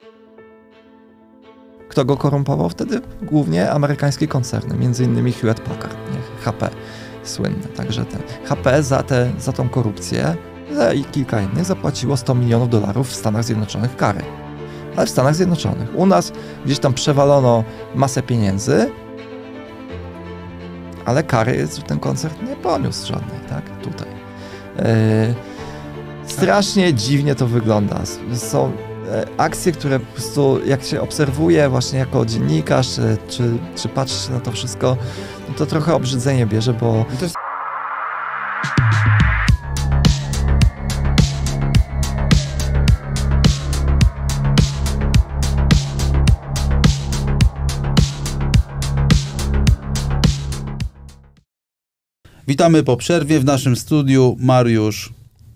Kto go korumpował wtedy? Głównie amerykańskie koncerny, między innymi Hewlett Packard, nie? HP słynne. Także ten HP za tą korupcję i kilka innych zapłaciło $100 milionów w Stanach Zjednoczonych kary. Ale w Stanach Zjednoczonych. U nas gdzieś tam przewalono masę pieniędzy, ale kary ten koncert nie poniósł żadnej, tak? Tutaj. Strasznie dziwnie to wygląda. Są akcje, które po prostu jak się obserwuje właśnie jako dziennikarz, czy patrzy się na to wszystko, no to trochę obrzydzenie bierze, bo... Witamy po przerwie w naszym studiu Mariusz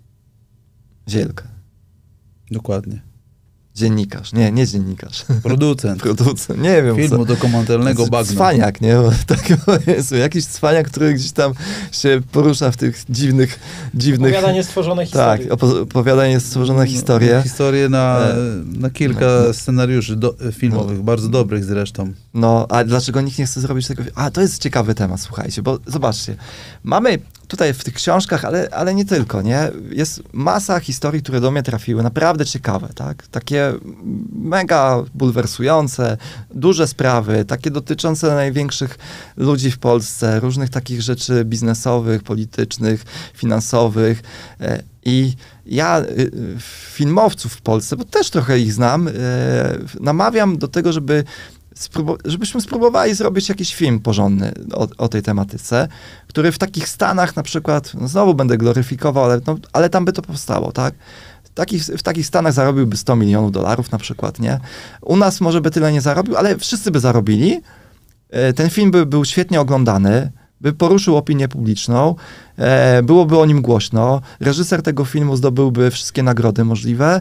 Zielka. Dokładnie. Dziennikarz. Nie dziennikarz. Producent. Nie wiem filmu dokumentalnego Bagno. Cwaniak, nie? Tak, jest jakiś cwaniak, który gdzieś tam się porusza w tych dziwnych... Opowiada niestworzone historie. Tak, opowiada niestworzone historie. Historie na kilka scenariuszy filmowych, bardzo dobrych zresztą. No, a dlaczego nikt nie chce zrobić tego? A, to jest ciekawy temat, słuchajcie, bo zobaczcie, mamy tutaj w tych książkach, ale nie tylko, nie? Jest masa historii, które do mnie trafiły, naprawdę ciekawe, tak? Takie mega bulwersujące, duże sprawy, takie dotyczące największych ludzi w Polsce, różnych takich rzeczy biznesowych, politycznych, finansowych. I ja filmowców w Polsce, bo też trochę ich znam, namawiam do tego, żebyśmy spróbowali zrobić jakiś film porządny o tej tematyce, który w takich stanach na przykład, no znowu będę gloryfikował, ale tam by to powstało, tak? W takich stanach zarobiłby $100 milionów na przykład, nie? U nas może by tyle nie zarobił, ale wszyscy by zarobili. Ten film by był świetnie oglądany, by poruszył opinię publiczną, byłoby o nim głośno, reżyser tego filmu zdobyłby wszystkie nagrody możliwe,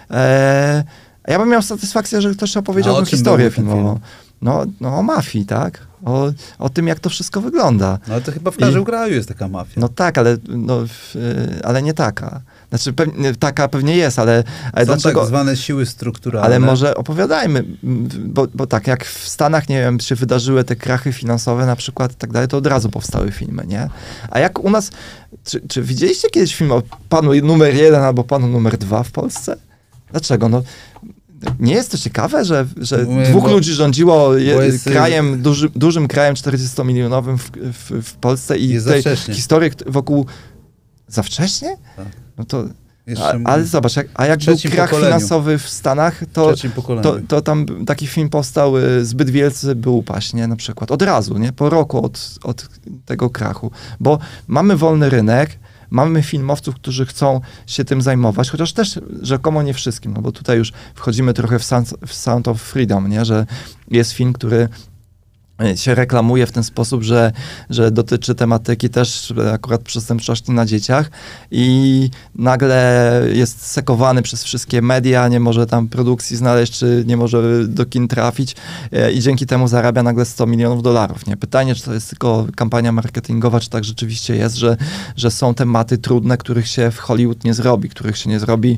a ja bym miał satysfakcję, że ktoś opowiedział tę historię filmową. No o mafii, tak? O tym, jak to wszystko wygląda. No ale to chyba w każdym kraju jest taka mafia. No tak, ale nie taka. Znaczy, taka pewnie jest, ale są dlaczego? tak zwane siły strukturalne. Ale może opowiadajmy, bo tak, jak w Stanach, nie wiem, się wydarzyły te krachy finansowe na przykład i tak dalej, to od razu powstały filmy, nie? A jak u nas, czy widzieliście kiedyś film o panu numer 1 albo panu numer 2 w Polsce? Dlaczego? No, nie jest to ciekawe, że dwóch ludzi rządziło krajem, dużym krajem 40-milionowym w Polsce i tej historii wokół... Za wcześnie? Tak. No to... Ale zobacz, jak był krach finansowy w Stanach, to tam taki film powstał, Zbyt wielcy by upaść, nie? Na przykład. Od razu, nie? Po roku od tego krachu. Bo mamy wolny rynek, mamy filmowców, którzy chcą się tym zajmować, chociaż też rzekomo nie wszystkim, no bo tutaj już wchodzimy trochę w Sound of Freedom, nie? Że jest film, który się reklamuje w ten sposób, że dotyczy tematyki też akurat przestępczości na dzieciach i nagle jest sekowany przez wszystkie media, nie może tam produkcji znaleźć, czy nie może do kin trafić i dzięki temu zarabia nagle $100 milionów, nie? Pytanie, czy to jest tylko kampania marketingowa, czy tak rzeczywiście jest, że są tematy trudne, których się w Hollywood nie zrobi, których się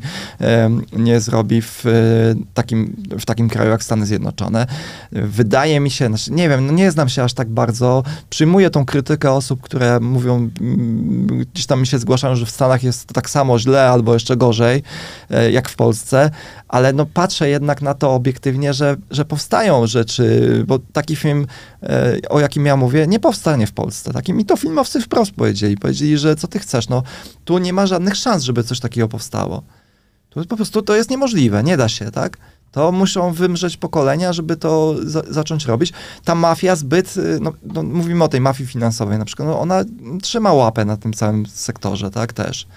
nie zrobi w takim kraju jak Stany Zjednoczone. Wydaje mi się, nie wiem, no nie znam się aż tak bardzo. Przyjmuję tą krytykę osób, które mówią, gdzieś tam mi się zgłaszają, że w Stanach jest tak samo źle albo jeszcze gorzej, jak w Polsce, ale no patrzę jednak na to obiektywnie, że powstają rzeczy, bo taki film, o jakim ja mówię, nie powstanie w Polsce. Mi to filmowcy wprost powiedzieli, że co ty chcesz, no tu nie ma żadnych szans, żeby coś takiego powstało. Tu po prostu to jest niemożliwe, nie da się, tak? To muszą wymrzeć pokolenia, żeby to zacząć robić. Ta mafia no mówimy o tej mafii finansowej na przykład, no ona trzyma łapę na tym całym sektorze, tak, też.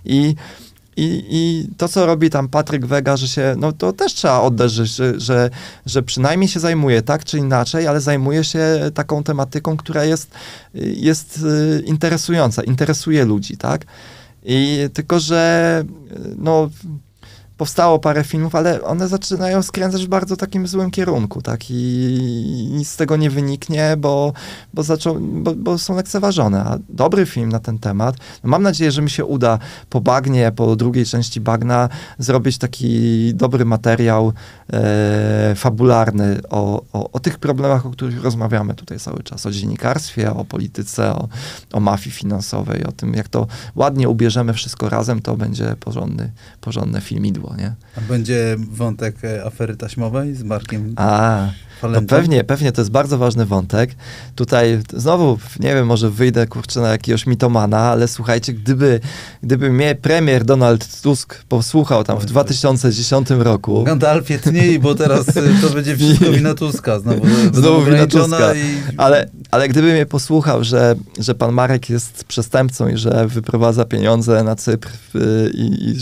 I to, co robi tam Patryk Wega, że się, no to też trzeba oddać, że przynajmniej się zajmuje tak czy inaczej, ale zajmuje się taką tematyką, która jest interesująca, interesuje ludzi, tak? I tylko, że no powstało parę filmów, ale one zaczynają skręcać w bardzo takim złym kierunku, tak? I nic z tego nie wyniknie, bo są lekceważone. A dobry film na ten temat, no mam nadzieję, że mi się uda po Bagnie, po drugiej części Bagna zrobić taki dobry materiał fabularny o tych problemach, o których rozmawiamy tutaj cały czas. O dziennikarstwie, o polityce, o mafii finansowej, o tym, jak to ładnie ubierzemy wszystko razem, to będzie porządne filmidło, nie? A będzie wątek afery taśmowej z Markiem Falentą? No pewnie to jest bardzo ważny wątek. Tutaj znowu, nie wiem, może wyjdę, kurczę, na jakiegoś mitomana, ale słuchajcie, gdyby mnie premier Donald Tusk posłuchał tam w 2010 roku... Gandalfie tnij, bo teraz to będzie wszystko wina Tuska. Znowu wina Tuska. Ale gdyby mnie posłuchał, że pan Marek jest przestępcą i że wyprowadza pieniądze na Cypr i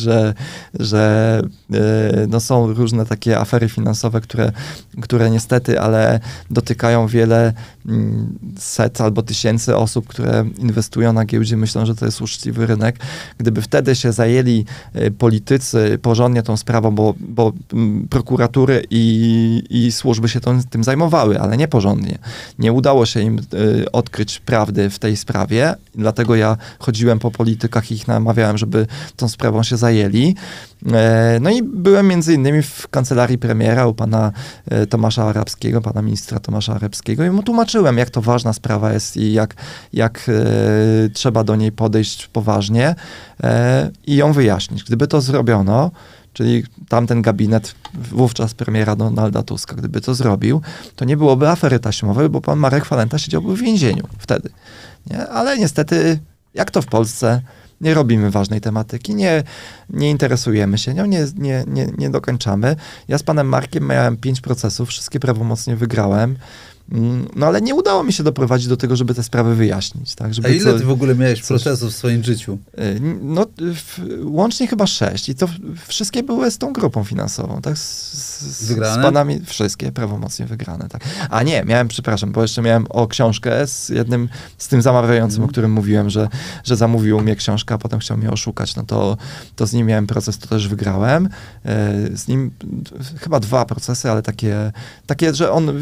że no są różne takie afery finansowe, które niestety, ale dotykają wiele set albo tysięcy osób, które inwestują na giełdzie, myślą, że to jest uczciwy rynek. Gdyby wtedy się zajęli politycy porządnie tą sprawą, bo prokuratury i służby się tym zajmowały, ale nie porządnie. Nie udało się im odkryć prawdy w tej sprawie, dlatego ja chodziłem po politykach i ich namawiałem, żeby tą sprawą się zajęli. No i byłem między innymi w kancelarii premiera u pana Tomasza Arabskiego, pana ministra Tomasza Arabskiego i mu tłumaczyłem, jak to ważna sprawa jest i jak trzeba do niej podejść poważnie i ją wyjaśnić. Gdyby to zrobiono, czyli tamten gabinet wówczas premiera Donalda Tuska, gdyby to zrobił, to nie byłoby afery taśmowej, bo pan Marek Falenta siedziałby w więzieniu wtedy. Nie? Ale niestety, jak to w Polsce, nie robimy ważnej tematyki, nie interesujemy się nią, nie dokończamy. Ja z panem Markiem miałem 5 procesów, wszystkie prawomocnie wygrałem. No ale nie udało mi się doprowadzić do tego, żeby te sprawy wyjaśnić. Tak? A ile ty w ogóle miałeś procesów w swoim życiu? No łącznie chyba 6 i to wszystkie były z tą grupą finansową. Tak? Wygrane? Z panami wszystkie prawomocnie wygrane. Tak. A nie, bo jeszcze miałem książkę z tym zamawiającym, o którym mówiłem, że zamówił mnie książkę, a potem chciał mnie oszukać. No to z nim miałem proces, to też wygrałem. Z nim chyba 2 procesy, ale takie, że on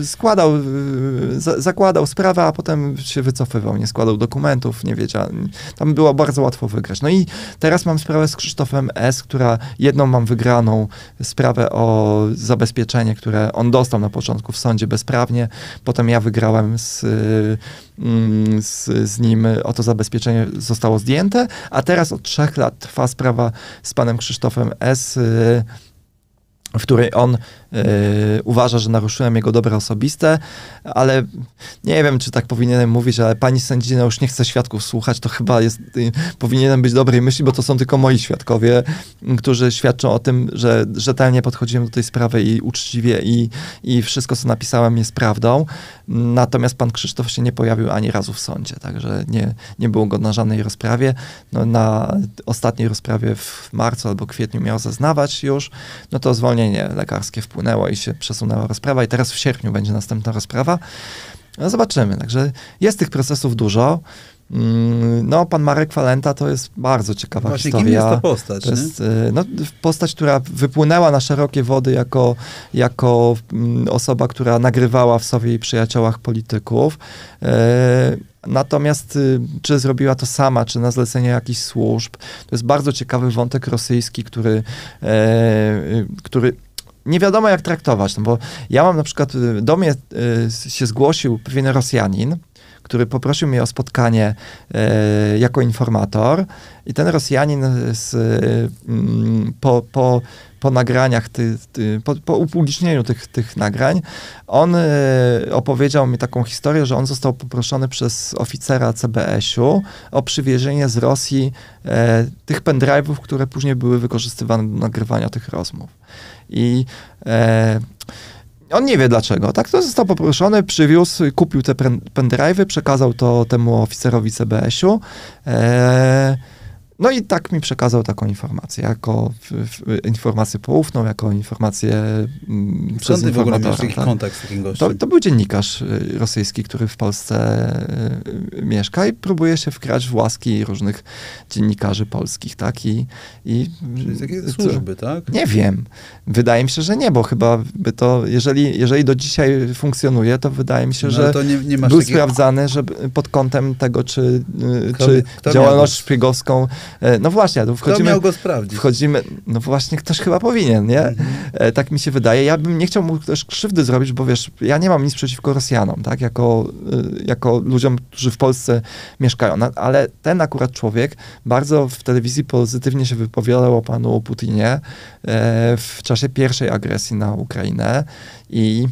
zakładał sprawę, a potem się wycofywał, nie składał dokumentów, nie wiedział. Tam było bardzo łatwo wygrać. No i teraz mam sprawę z Krzysztofem S., jedną mam wygraną sprawę o zabezpieczenie, które on dostał na początku w sądzie bezprawnie, potem ja wygrałem z nim, o to zabezpieczenie zostało zdjęte, a teraz od 3 lat trwa sprawa z panem Krzysztofem S., w której on uważa, że naruszyłem jego dobra osobiste, ale nie wiem, czy tak powinienem mówić, ale pani sędzina już nie chce świadków słuchać, to chyba powinienem być dobrej myśli, bo to są tylko moi świadkowie, którzy świadczą o tym, że rzetelnie podchodziłem do tej sprawy i uczciwie i wszystko, co napisałem, jest prawdą. Natomiast pan Krzysztof się nie pojawił ani razu w sądzie, także nie było go na żadnej rozprawie. No, na ostatniej rozprawie w marcu albo kwietniu miał zeznawać już, no to zwolnienie lekarskie wpłynęło i się przesunęła rozprawa i teraz w sierpniu będzie następna rozprawa. No zobaczymy, także jest tych procesów dużo. No, pan Marek Falenta to jest bardzo ciekawa historia. Kim jest ta postać? To jest postać, która wypłynęła na szerokie wody jako osoba, która nagrywała w sobie i przyjaciołach polityków. Natomiast czy zrobiła to sama, czy na zlecenie jakichś służb, to jest bardzo ciekawy wątek rosyjski, który nie wiadomo jak traktować, no bo ja mam na przykład, do mnie się zgłosił pewien Rosjanin, który poprosił mnie o spotkanie jako informator i ten Rosjanin po nagraniach, po upublicznieniu tych nagrań, on opowiedział mi taką historię, że on został poproszony przez oficera CBS-u o przywiezienie z Rosji tych pendrive'ów, które później były wykorzystywane do nagrywania tych rozmów. I on nie wie dlaczego, tak? To został poproszony, przywiózł, kupił te pendrive'y, przekazał to temu oficerowi CBS-u. No i tak mi przekazał taką informację, jako informację poufną, jako informację przez informatora. W ogóle miałeś taki kontakt z takim gościem? To był dziennikarz rosyjski, który w Polsce mieszka i próbuje się wkraść w łaski różnych dziennikarzy polskich, tak? Czyli takie służby, tak? Nie wiem. Wydaje mi się, że nie, bo chyba by to, jeżeli do dzisiaj funkcjonuje, to wydaje mi się, że był sprawdzany pod kątem tego, czy działalność szpiegowską. No właśnie, tu wchodzimy... Kto miał go sprawdzić? No właśnie, ktoś chyba powinien, nie? Tak mi się wydaje. Ja bym nie chciał mu też krzywdy zrobić, bo wiesz, ja nie mam nic przeciwko Rosjanom, tak? Jako ludziom, którzy w Polsce mieszkają. Ale ten akurat człowiek bardzo w telewizji pozytywnie się wypowiadał o panu Putinie w czasie pierwszej agresji na Ukrainę i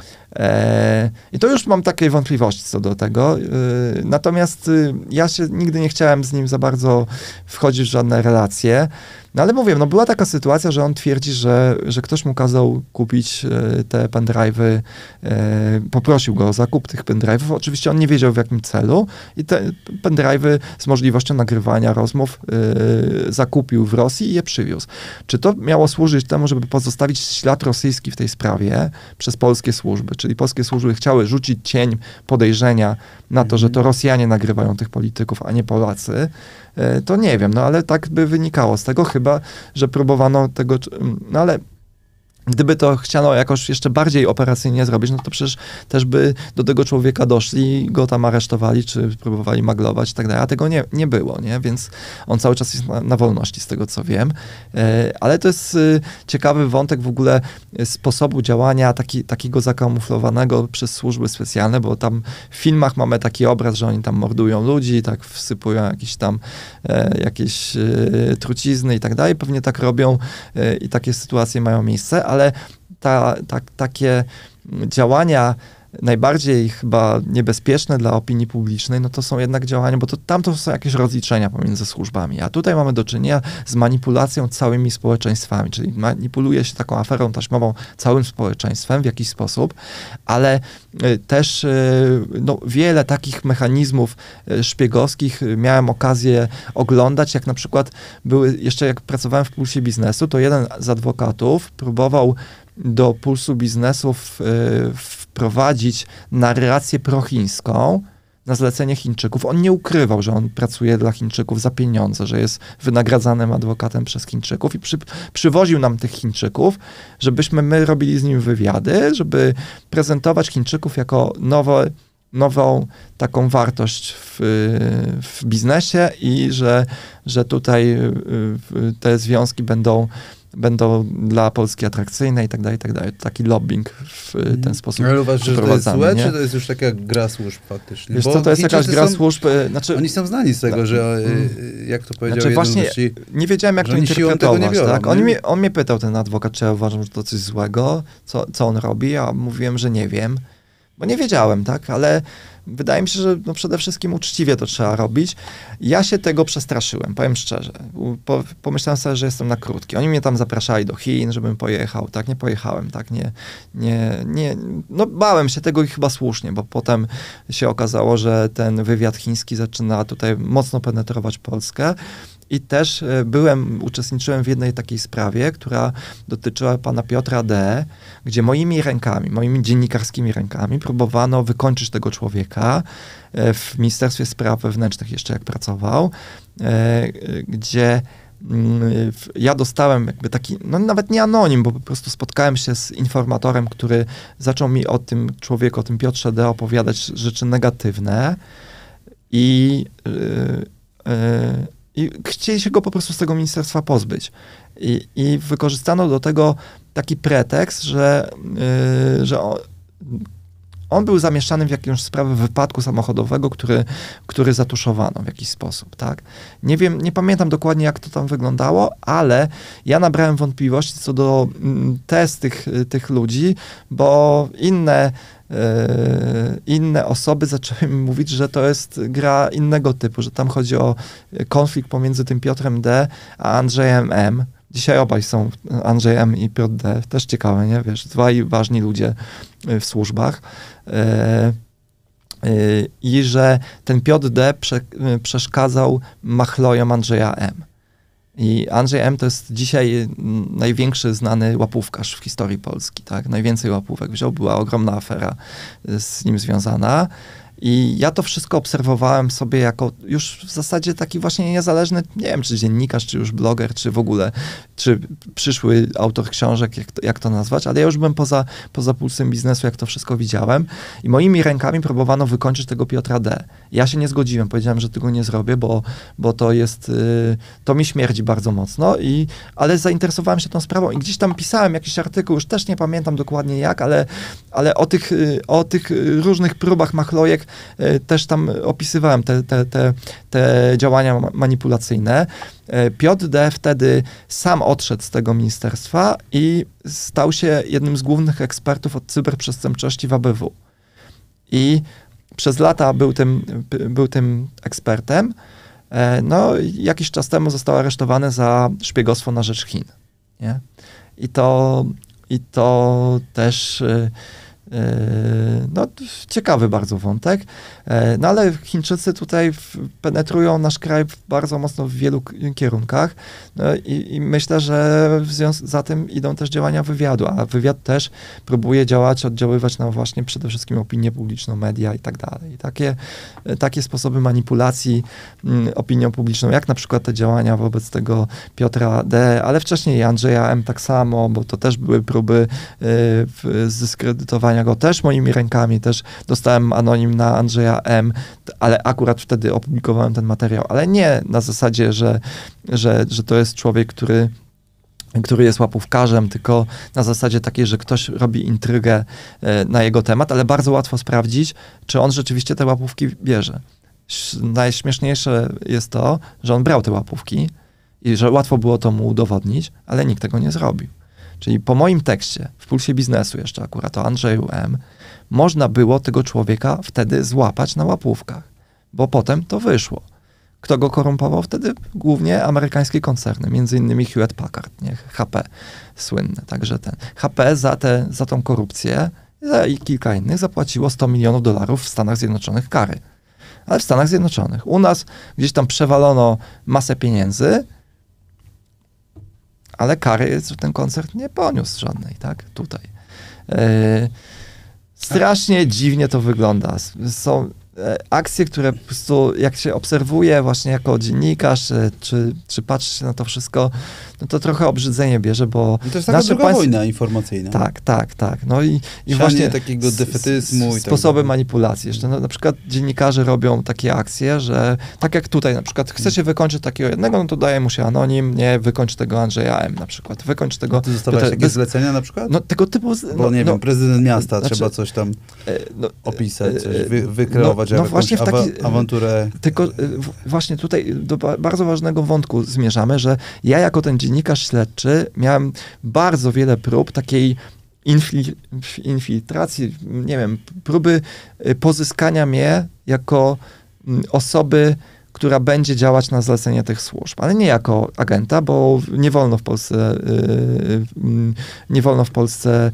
to już mam takie wątpliwości co do tego. Natomiast ja się nigdy nie chciałem z nim za bardzo wchodzić w żadne relacje. No ale mówię, była taka sytuacja, że on twierdzi, że ktoś mu kazał kupić te pendrive'y, poprosił go o zakup tych pendrive'ów. Oczywiście on nie wiedział w jakim celu i te pendrive'y z możliwością nagrywania rozmów zakupił w Rosji i je przywiózł. Czy to miało służyć temu, żeby pozostawić ślad rosyjski w tej sprawie przez polskie służby? Czyli polskie służby chciały rzucić cień podejrzenia na to, że to Rosjanie nagrywają tych polityków, a nie Polacy. To nie wiem, ale tak by wynikało z tego, chyba że próbowano tego, ale gdyby to chciano jakoś jeszcze bardziej operacyjnie zrobić, no to przecież też by do tego człowieka doszli, go tam aresztowali, czy próbowali maglować i tak dalej, a tego nie było, nie? Więc on cały czas jest na wolności, z tego co wiem. Ale to jest ciekawy wątek w ogóle sposobu działania takiego zakamuflowanego przez służby specjalne, bo tam w filmach mamy taki obraz, że oni tam mordują ludzi, tak wsypują jakieś trucizny i tak dalej. Pewnie tak robią i takie sytuacje mają miejsce, ale takie działania najbardziej chyba niebezpieczne dla opinii publicznej, no to są jednak działania, bo tam to są jakieś rozliczenia pomiędzy służbami, a tutaj mamy do czynienia z manipulacją całymi społeczeństwami, czyli manipuluje się taką aferą taśmową całym społeczeństwem w jakiś sposób, ale też wiele takich mechanizmów szpiegowskich miałem okazję oglądać, jak na przykład jeszcze jak pracowałem w Pulsie Biznesu, to jeden z adwokatów próbował do Pulsu Biznesu wprowadzić narrację prochińską na zlecenie Chińczyków. On nie ukrywał, że on pracuje dla Chińczyków za pieniądze, że jest wynagradzanym adwokatem przez Chińczyków i przywoził nam tych Chińczyków, żebyśmy my robili z nim wywiady, żeby prezentować Chińczyków jako nową taką wartość w biznesie i że tutaj te związki będą dla Polski atrakcyjne i tak dalej, i tak dalej. Taki lobbying w ten sposób. Ale uważasz, że to jest złe, czy to jest już taka gra służb faktycznie? Wiesz co, to jest jakaś gra służb, oni są znani z tego, że jak to powiedział jeden właśnie gości, nie wiedziałem, jak to interpretować. Tak? On mnie pytał, ten adwokat, czy ja uważam, że to coś złego, co on robi, a mówiłem, że nie wiem, bo nie wiedziałem, tak, ale wydaje mi się, że przede wszystkim uczciwie to trzeba robić. Ja się tego przestraszyłem, powiem szczerze. Pomyślałem sobie, że jestem na krótki. Oni mnie tam zapraszali do Chin, żebym pojechał, tak? Nie pojechałem, tak? Bałem się tego i chyba słusznie, bo potem się okazało, że ten wywiad chiński zaczyna tutaj mocno penetrować Polskę. I też uczestniczyłem w jednej takiej sprawie, która dotyczyła pana Piotra D., gdzie moimi dziennikarskimi rękami próbowano wykończyć tego człowieka w Ministerstwie Spraw Wewnętrznych jeszcze jak pracował, gdzie ja dostałem jakby taki, nawet nie anonim, bo po prostu spotkałem się z informatorem, który zaczął mi o tym człowieku, o tym Piotrze D. opowiadać rzeczy negatywne i chcieli się go po prostu z tego ministerstwa pozbyć. I wykorzystano do tego taki pretekst, że on był zamieszczany w jakąś sprawę wypadku samochodowego, który zatuszowano w jakiś sposób, tak? Nie wiem, nie pamiętam dokładnie, jak to tam wyglądało, ale ja nabrałem wątpliwości co do tez tych ludzi, bo inne osoby zaczęły mi mówić, że to jest gra innego typu, że tam chodzi o konflikt pomiędzy tym Piotrem D. a Andrzejem M. Dzisiaj obaj są, Andrzej M. i Piotr D. Też ciekawe, nie? Wiesz, dwaj ważni ludzie w służbach. i że ten Piotr D. przeszkadzał machlojom Andrzeja M. I Andrzej M. to jest dzisiaj największy znany łapówkarz w historii Polski, tak? Najwięcej łapówek wziął, była ogromna afera z nim związana. I ja to wszystko obserwowałem sobie jako już w zasadzie taki właśnie niezależny, nie wiem, czy dziennikarz, czy już bloger, czy w ogóle, czy przyszły autor książek, jak to nazwać, ale ja już byłem poza pulsem biznesu, jak to wszystko widziałem i moimi rękami próbowano wykończyć tego Piotra D. Ja się nie zgodziłem, powiedziałem, że tego nie zrobię, bo to jest, to mi śmierdzi bardzo mocno, ale zainteresowałem się tą sprawą i gdzieś tam pisałem jakiś artykuł, już też nie pamiętam dokładnie jak, ale o tych różnych próbach machlojek też tam opisywałem te działania manipulacyjne. Piotr D. wtedy sam odszedł z tego ministerstwa i stał się jednym z głównych ekspertów od cyberprzestępczości w ABW. I przez lata był tym ekspertem. No, jakiś czas temu został aresztowany za szpiegostwo na rzecz Chin. Nie? I to też no, ciekawy bardzo wątek. No ale Chińczycy tutaj penetrują nasz kraj bardzo mocno w wielu kierunkach. No, i myślę, że za tym idą też działania wywiadu, a wywiad też próbuje oddziaływać na właśnie przede wszystkim opinię publiczną, media i tak dalej. Takie sposoby manipulacji opinią publiczną, jak na przykład te działania wobec tego Piotra D., ale wcześniej Andrzeja M. tak samo, bo to też były próby zdyskredytowania go też moimi rękami, też dostałem anonim na Andrzeja M., ale akurat wtedy opublikowałem ten materiał, ale nie na zasadzie, że to jest człowiek, który jest łapówkarzem, tylko na zasadzie takiej, że ktoś robi intrygę na jego temat, ale bardzo łatwo sprawdzić, czy on rzeczywiście te łapówki bierze. Najśmieszniejsze jest to, że on brał te łapówki i że łatwo było to mu udowodnić, ale nikt tego nie zrobił. Czyli po moim tekście, w Pulsie Biznesu jeszcze akurat o Andrzeju M., można było tego człowieka wtedy złapać na łapówkach, bo potem to wyszło. Kto go korumpował wtedy? Głównie amerykańskie koncerny, między innymi Hewlett Packard, nie? HP słynne. Także HP za tą korupcję i kilka innych zapłaciło $100 milionów w Stanach Zjednoczonych kary. Ale w Stanach Zjednoczonych. U nas gdzieś tam przewalono masę pieniędzy, ale kary ten koncert nie poniósł żadnej, tak? Tutaj. Strasznie dziwnie to wygląda. Są akcje, które po prostu jak się obserwuje właśnie jako dziennikarz, czy patrzy się na to wszystko, no to trochę obrzydzenie bierze, bo to jest taka druga wojna informacyjna. Tak. No i właśnie takiego defetyzmu sposoby tak manipulacji. Jeszcze na przykład dziennikarze robią takie akcje, że tak jak tutaj na przykład chce się wykończyć takiego jednego, no to daje mu się anonim, nie, wykończ tego Andrzeja M. na przykład. Wykończ tego... Ty dostawałeś takie zlecenia na przykład? No tego typu... Bo nie wiem, prezydent miasta trzeba coś tam opisać, coś wykreować, jakąś awanturę. Tylko właśnie tutaj do bardzo ważnego wątku zmierzamy, że ja jako ten dziennikarz śledczy miałem bardzo wiele prób takiej infiltracji, nie wiem, próby pozyskania mnie jako osoby, która będzie działać na zlecenie tych służb, ale nie jako agenta, bo nie wolno w Polsce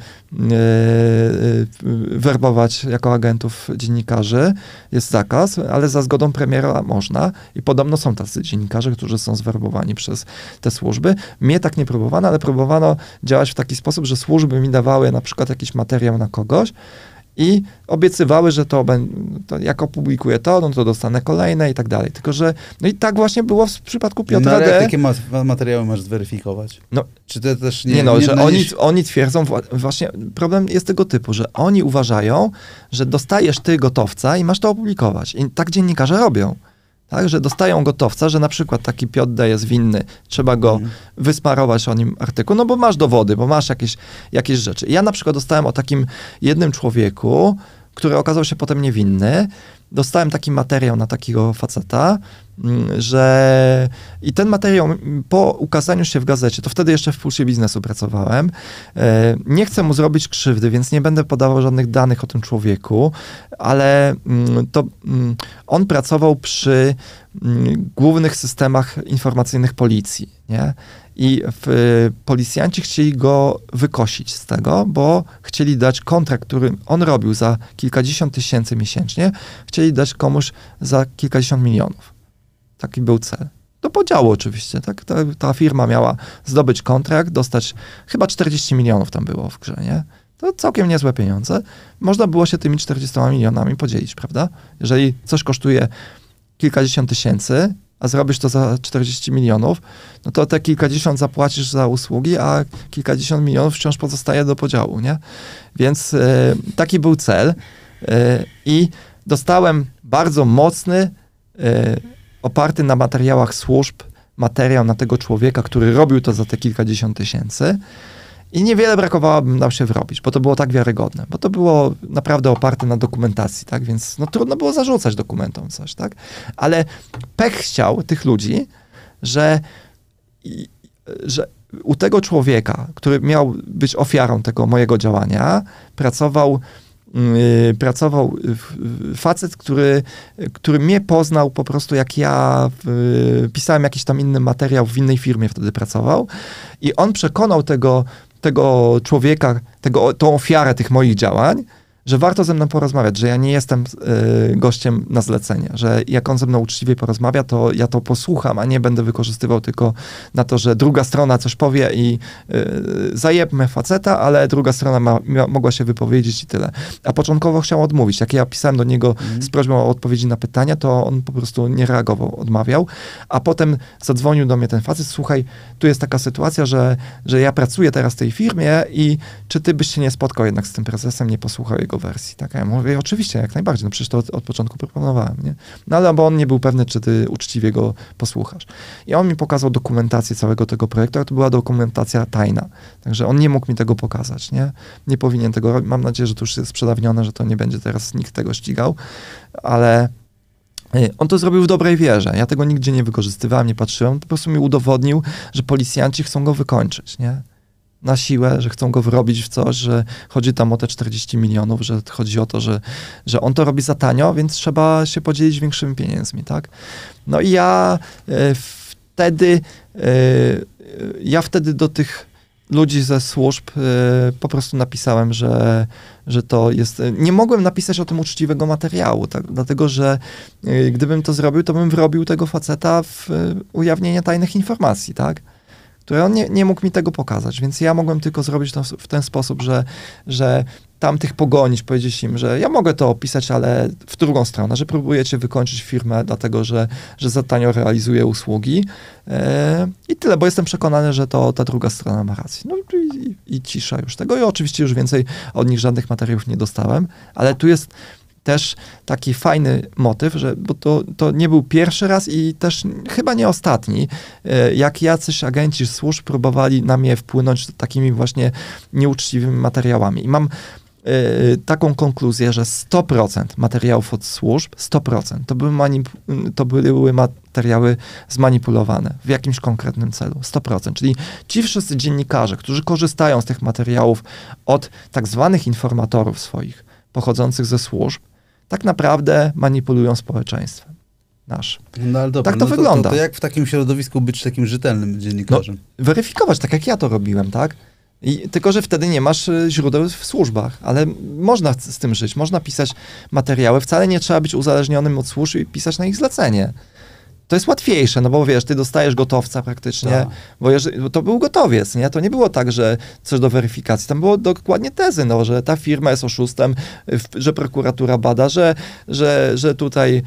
werbować jako agentów dziennikarzy. Jest zakaz, ale za zgodą premiera można i podobno są tacy dziennikarze, którzy są zwerbowani przez te służby. Mnie tak nie próbowano, ale próbowano działać w taki sposób, że służby mi dawały na przykład jakiś materiał na kogoś, i obiecywały, że to jak opublikuję to, no to dostanę kolejne i tak dalej. Tylko, że no i tak właśnie było w przypadku Piotra D. Ale jakie materiały masz zweryfikować? No, czy to też że oni twierdzą, właśnie problem jest tego typu, że oni uważają, że dostajesz ty gotowca i masz to opublikować. I tak dziennikarze robią. Tak, że dostają gotowca, że na przykład taki Piotr D. jest winny, trzeba go wysmarować o nim artykuł, no bo masz dowody, bo masz jakieś rzeczy. Ja na przykład dostałem o takim jednym człowieku, który okazał się potem niewinny, dostałem taki materiał na takiego faceta, że i ten materiał po ukazaniu się w gazecie, to wtedy jeszcze w Pulsie Biznesu pracowałem, nie chcę mu zrobić krzywdy, więc nie będę podawał żadnych danych o tym człowieku, ale on pracował przy głównych systemach informacyjnych policji, nie? I policjanci chcieli go wykosić z tego, bo chcieli dać kontrakt, który on robił za kilkadziesiąt tysięcy miesięcznie, chcieli dać komuś za kilkadziesiąt milionów. Taki był cel. Do podziału oczywiście, tak? Ta firma miała zdobyć kontrakt, dostać chyba 40 milionów tam było w grze, nie? To całkiem niezłe pieniądze. Można było się tymi 40 milionami podzielić, prawda? Jeżeli coś kosztuje kilkadziesiąt tysięcy, a zrobisz to za 40 milionów, no to te kilkadziesiąt zapłacisz za usługi, a kilkadziesiąt milionów wciąż pozostaje do podziału, nie? Więc taki był cel i dostałem bardzo mocny, oparty na materiałach służb, materiał na tego człowieka, który robił to za te kilkadziesiąt tysięcy i niewiele brakowało, bym dał się wrobić, bo to było tak wiarygodne, bo to było naprawdę oparte na dokumentacji, tak, więc no, trudno było zarzucać dokumentom coś, tak, ale pech chciał tych ludzi, że u tego człowieka, który miał być ofiarą tego mojego działania, pracował facet, który mnie poznał po prostu, jak ja pisałem jakiś tam inny materiał, w innej firmie wtedy pracował i on przekonał tego człowieka, tą ofiarę tych moich działań, że warto ze mną porozmawiać, że ja nie jestem gościem na zlecenie, że jak on ze mną uczciwie porozmawia, to ja to posłucham, a nie będę wykorzystywał tylko na to, że druga strona coś powie i zajebmy faceta, ale druga strona mogła się wypowiedzieć i tyle. A początkowo chciał odmówić. Jak ja pisałem do niego z prośbą o odpowiedzi na pytania, to on po prostu nie reagował, odmawiał, a potem zadzwonił do mnie ten facet, słuchaj, tu jest taka sytuacja, że ja pracuję teraz w tej firmie i czy ty byś się nie spotkał jednak z tym prezesem, nie posłuchał jego wersji, tak? A ja mówię, oczywiście, jak najbardziej, no przecież to od początku proponowałem, nie? No ale bo on nie był pewny, czy ty uczciwie go posłuchasz. I on mi pokazał dokumentację całego tego projektu, a to była dokumentacja tajna. Także on nie mógł mi tego pokazać, nie? Nie powinien tego robić. Mam nadzieję, że to już jest przedawnione, że to nie będzie teraz nikt tego ścigał, ale on to zrobił w dobrej wierze. Ja tego nigdzie nie wykorzystywałem, nie patrzyłem. Po prostu mi udowodnił, że policjanci chcą go wykończyć, nie? Na siłę, że chcą go wrobić w coś, że chodzi tam o te 40 milionów, że chodzi o to, że on to robi za tanio, więc trzeba się podzielić większymi pieniędzmi, tak? No i ja wtedy do tych ludzi ze służb po prostu napisałem, że to jest... Nie mogłem napisać o tym uczciwego materiału, tak? Dlatego, że gdybym to zrobił, to bym wrobił tego faceta w ujawnienie tajnych informacji, tak? Które on nie mógł mi tego pokazać, więc ja mogłem tylko zrobić to w ten sposób, że tamtych pogonić, powiedzieć im, że ja mogę to opisać, ale w drugą stronę, że próbujecie wykończyć firmę, dlatego że za tanio realizuje usługi i tyle, bo jestem przekonany, że to ta druga strona ma rację. No i cisza już tego i oczywiście już więcej od nich żadnych materiałów nie dostałem, ale tu jest też taki fajny motyw, bo to nie był pierwszy raz i też chyba nie ostatni, jak jacyś agenci służb próbowali na mnie wpłynąć takimi właśnie nieuczciwymi materiałami. I mam taką konkluzję, że 100% materiałów od służb, 100% to były materiały zmanipulowane w jakimś konkretnym celu. 100%. Czyli ci wszyscy dziennikarze, którzy korzystają z tych materiałów od tak zwanych informatorów swoich, pochodzących ze służb, tak naprawdę manipulują społeczeństwem naszym. No ale dobra, tak to wygląda. To jak w takim środowisku być takim rzetelnym dziennikarzem? No, weryfikować, tak jak ja to robiłem, tak? Tylko, że wtedy nie masz źródeł w służbach, ale można z tym żyć, można pisać materiały, wcale nie trzeba być uzależnionym od służb i pisać na ich zlecenie. To jest łatwiejsze, no bo wiesz, ty dostajesz gotowca praktycznie, bo to był gotowiec, nie? To nie było tak, że coś do weryfikacji, tam było dokładnie tezy, no, że ta firma jest oszustem, że prokuratura bada, że tutaj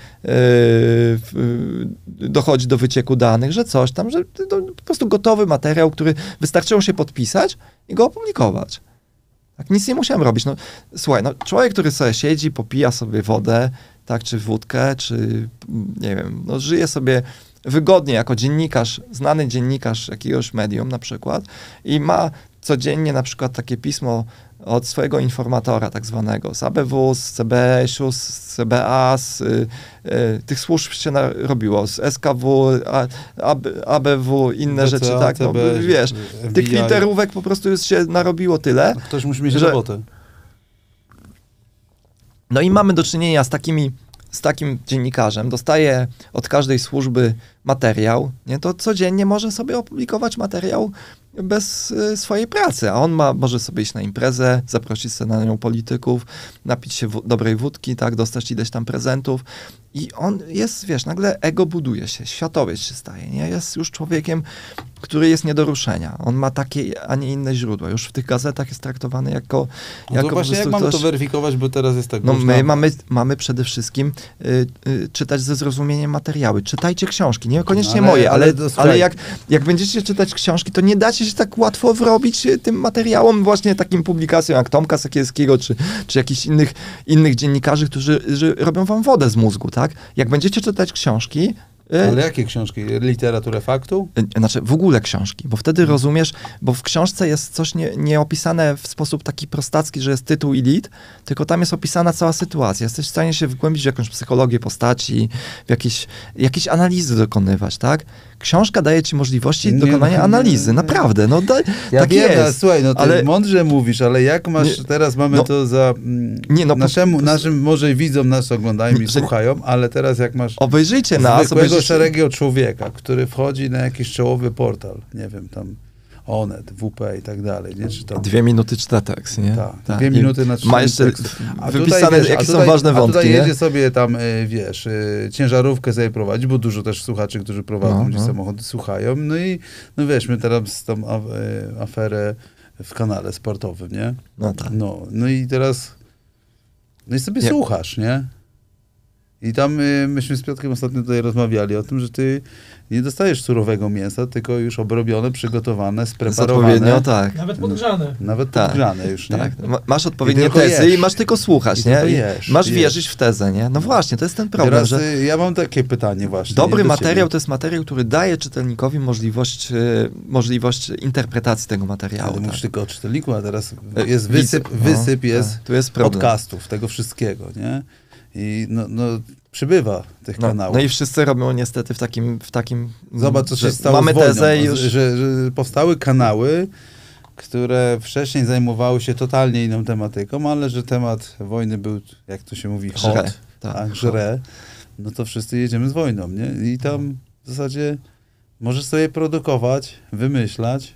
dochodzi do wycieku danych, że coś tam, że to po prostu gotowy materiał, który wystarczyło się podpisać i go opublikować. Tak, nic nie musiałem robić. No, słuchaj, no, człowiek, który sobie siedzi, popija sobie wodę, tak, czy wódkę, czy nie wiem, no, żyje sobie wygodnie jako dziennikarz, znany dziennikarz jakiegoś medium na przykład i ma codziennie na przykład takie pismo od swojego informatora tak zwanego, z ABW, z CBS-u, z CBA, tych służb się robiło, z SKW, ABW, inne rzeczy, tak, no, wiesz, tych literówek po prostu już się narobiło tyle. No, ktoś musi mieć robotę. No i mamy do czynienia z takimi z takim dziennikarzem, dostaje od każdej służby materiał, nie, to codziennie może sobie opublikować materiał bez swojej pracy, a on może sobie iść na imprezę, zaprosić sobie na nią polityków, napić się dobrej wódki, tak, dostać ileś tam prezentów i on jest, wiesz, nagle ego buduje się, światowiec się staje, nie? Jest już człowiekiem, który jest nie do ruszenia. On ma takie, a nie inne źródła. Już w tych gazetach jest traktowany jako to właśnie jak mamy to weryfikować, bo teraz jest tak... No my mamy przede wszystkim czytać ze zrozumieniem materiały. Czytajcie książki, niekoniecznie moje, ale jak będziecie czytać książki, to nie dacie się tak łatwo wrobić tym materiałom, właśnie takim publikacjom jak Tomka Sekielskiego, czy jakichś innych dziennikarzy, którzy robią wam wodę z mózgu, tak? Jak będziecie czytać książki... Ale jakie książki? Literaturę faktu? Znaczy w ogóle książki, bo wtedy rozumiesz, bo w książce jest coś nie opisane w sposób taki prostacki, że jest tytuł i lead, tylko tam jest opisana cała sytuacja. Jesteś w stanie się wgłębić w jakąś psychologię postaci, w jakieś analizy dokonywać, tak? Książka daje ci możliwości dokonania analizy, naprawdę. No, tak wiem, jest. Słuchaj, no ty mądrze mówisz, ale jak masz, teraz mamy to za naszym może widzom nas oglądają i słuchają, ale teraz jak masz obejrzyjcie nas, zwykłego szarego człowieka, który wchodzi na jakiś czołowy portal, nie wiem, tam Onet, WP i tak dalej, nie? Czy tam... 2 minuty czyta tekst, nie? Tak. 2 minuty na 3 ma jeszcze wypisane, jakie są ważne wątki, tutaj jedzie sobie tam, wiesz, ciężarówkę sobie prowadzi, bo dużo też słuchaczy, którzy prowadzą gdzieś samochody, słuchają, no i no wiesz, my teraz tam aferę w kanale sportowym, nie? No tak. No i teraz, no i sobie słuchasz, nie? I tam myśmy z Piotrkiem ostatnio tutaj rozmawiali o tym, że ty nie dostajesz surowego mięsa, tylko już obrobione, przygotowane, spreparowane. Tak. Nawet podgrzane. Nawet podgrzane już, nie? Tak. Masz odpowiednie tezy i masz tylko słuchać, nie? Masz wierzyć w tezę, nie? No właśnie, to jest ten problem, teraz, że... Ja mam takie pytanie właśnie. Dobry materiał to jest materiał, który daje czytelnikowi możliwość interpretacji tego materiału. Ale mówisz tylko o czytelniku, a teraz jest wysyp jest tu jest podcastów, tego wszystkiego, nie? I przybywa tych kanałów. No i wszyscy robią niestety w takim Zobacz, co się stało mamy z wojną, tezę i już... że powstały kanały, które wcześniej zajmowały się totalnie inną tematyką, ale że temat wojny był, jak to się mówi, hot, żre, no to wszyscy jedziemy z wojną, nie? I tam w zasadzie możesz sobie produkować, wymyślać.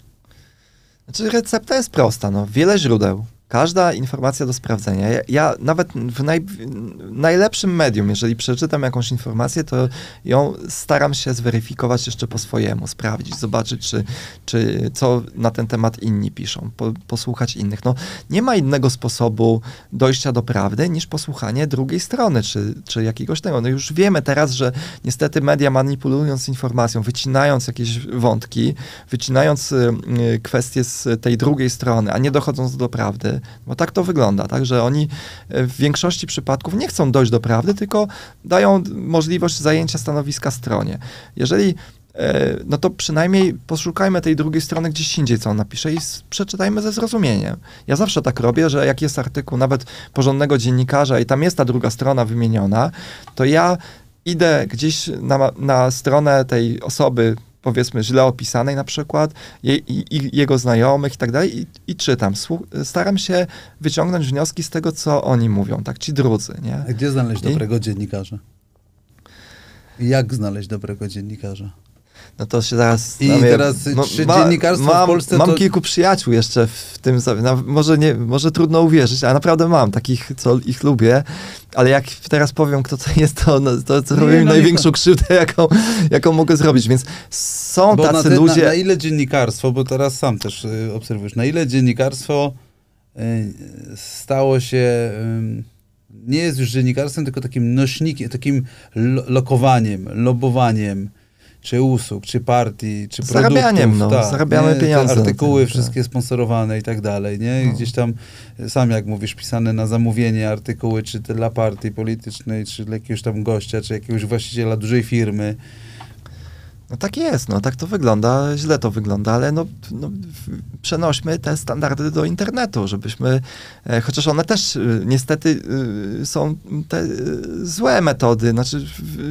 Znaczy recepta jest prosta, wiele źródeł. Każda informacja do sprawdzenia. Ja nawet w najlepszym medium, jeżeli przeczytam jakąś informację, to ją staram się zweryfikować jeszcze po swojemu, sprawdzić, zobaczyć, czy co na ten temat inni piszą, posłuchać innych. Nie ma innego sposobu dojścia do prawdy niż posłuchanie drugiej strony, czy jakiegoś tego. Już wiemy teraz, że niestety media manipulując informacją, wycinając jakieś wątki, wycinając kwestie z tej drugiej strony, a nie dochodząc do prawdy, bo tak to wygląda, tak, że oni w większości przypadków nie chcą dojść do prawdy, tylko dają możliwość zajęcia stanowiska stronie. Jeżeli, no to przynajmniej poszukajmy tej drugiej strony gdzieś indziej, co on napisze i przeczytajmy ze zrozumieniem. Ja zawsze tak robię, że jak jest artykuł nawet porządnego dziennikarza i tam jest ta druga strona wymieniona, to ja idę gdzieś na stronę tej osoby, powiedzmy źle opisanej na przykład, jego znajomych i tak dalej i czytam. Staram się wyciągnąć wnioski z tego, co oni mówią, tak, ci drudzy, nie? A gdzie znaleźć dobrego dziennikarza? Jak znaleźć dobrego dziennikarza? No to się zaraz... czy dziennikarstwo w Polsce Mam kilku przyjaciół jeszcze w tym... może trudno uwierzyć, ale naprawdę mam takich, co ich lubię, ale jak teraz powiem, kto to jest, to robię im największą krzywdę, jaką mogę zrobić, więc są tacy ludzie... Na ile dziennikarstwo, bo teraz sam też obserwujesz, na ile dziennikarstwo stało się... nie jest już dziennikarstwem, tylko takim nośnikiem, takim lokowaniem, lobowaniem, czy usług, czy partii, czy zarabianiem, produktów. Zarabiamy pieniądze. Artykuły wszystkie sponsorowane i tak dalej, nie? I gdzieś tam, sam jak mówisz, pisane na zamówienie artykuły, czy dla partii politycznej, czy dla jakiegoś tam gościa, czy jakiegoś właściciela dużej firmy. No tak jest, no tak to wygląda, źle to wygląda, ale przenośmy te standardy do internetu, żebyśmy, chociaż one też niestety są te złe metody, znaczy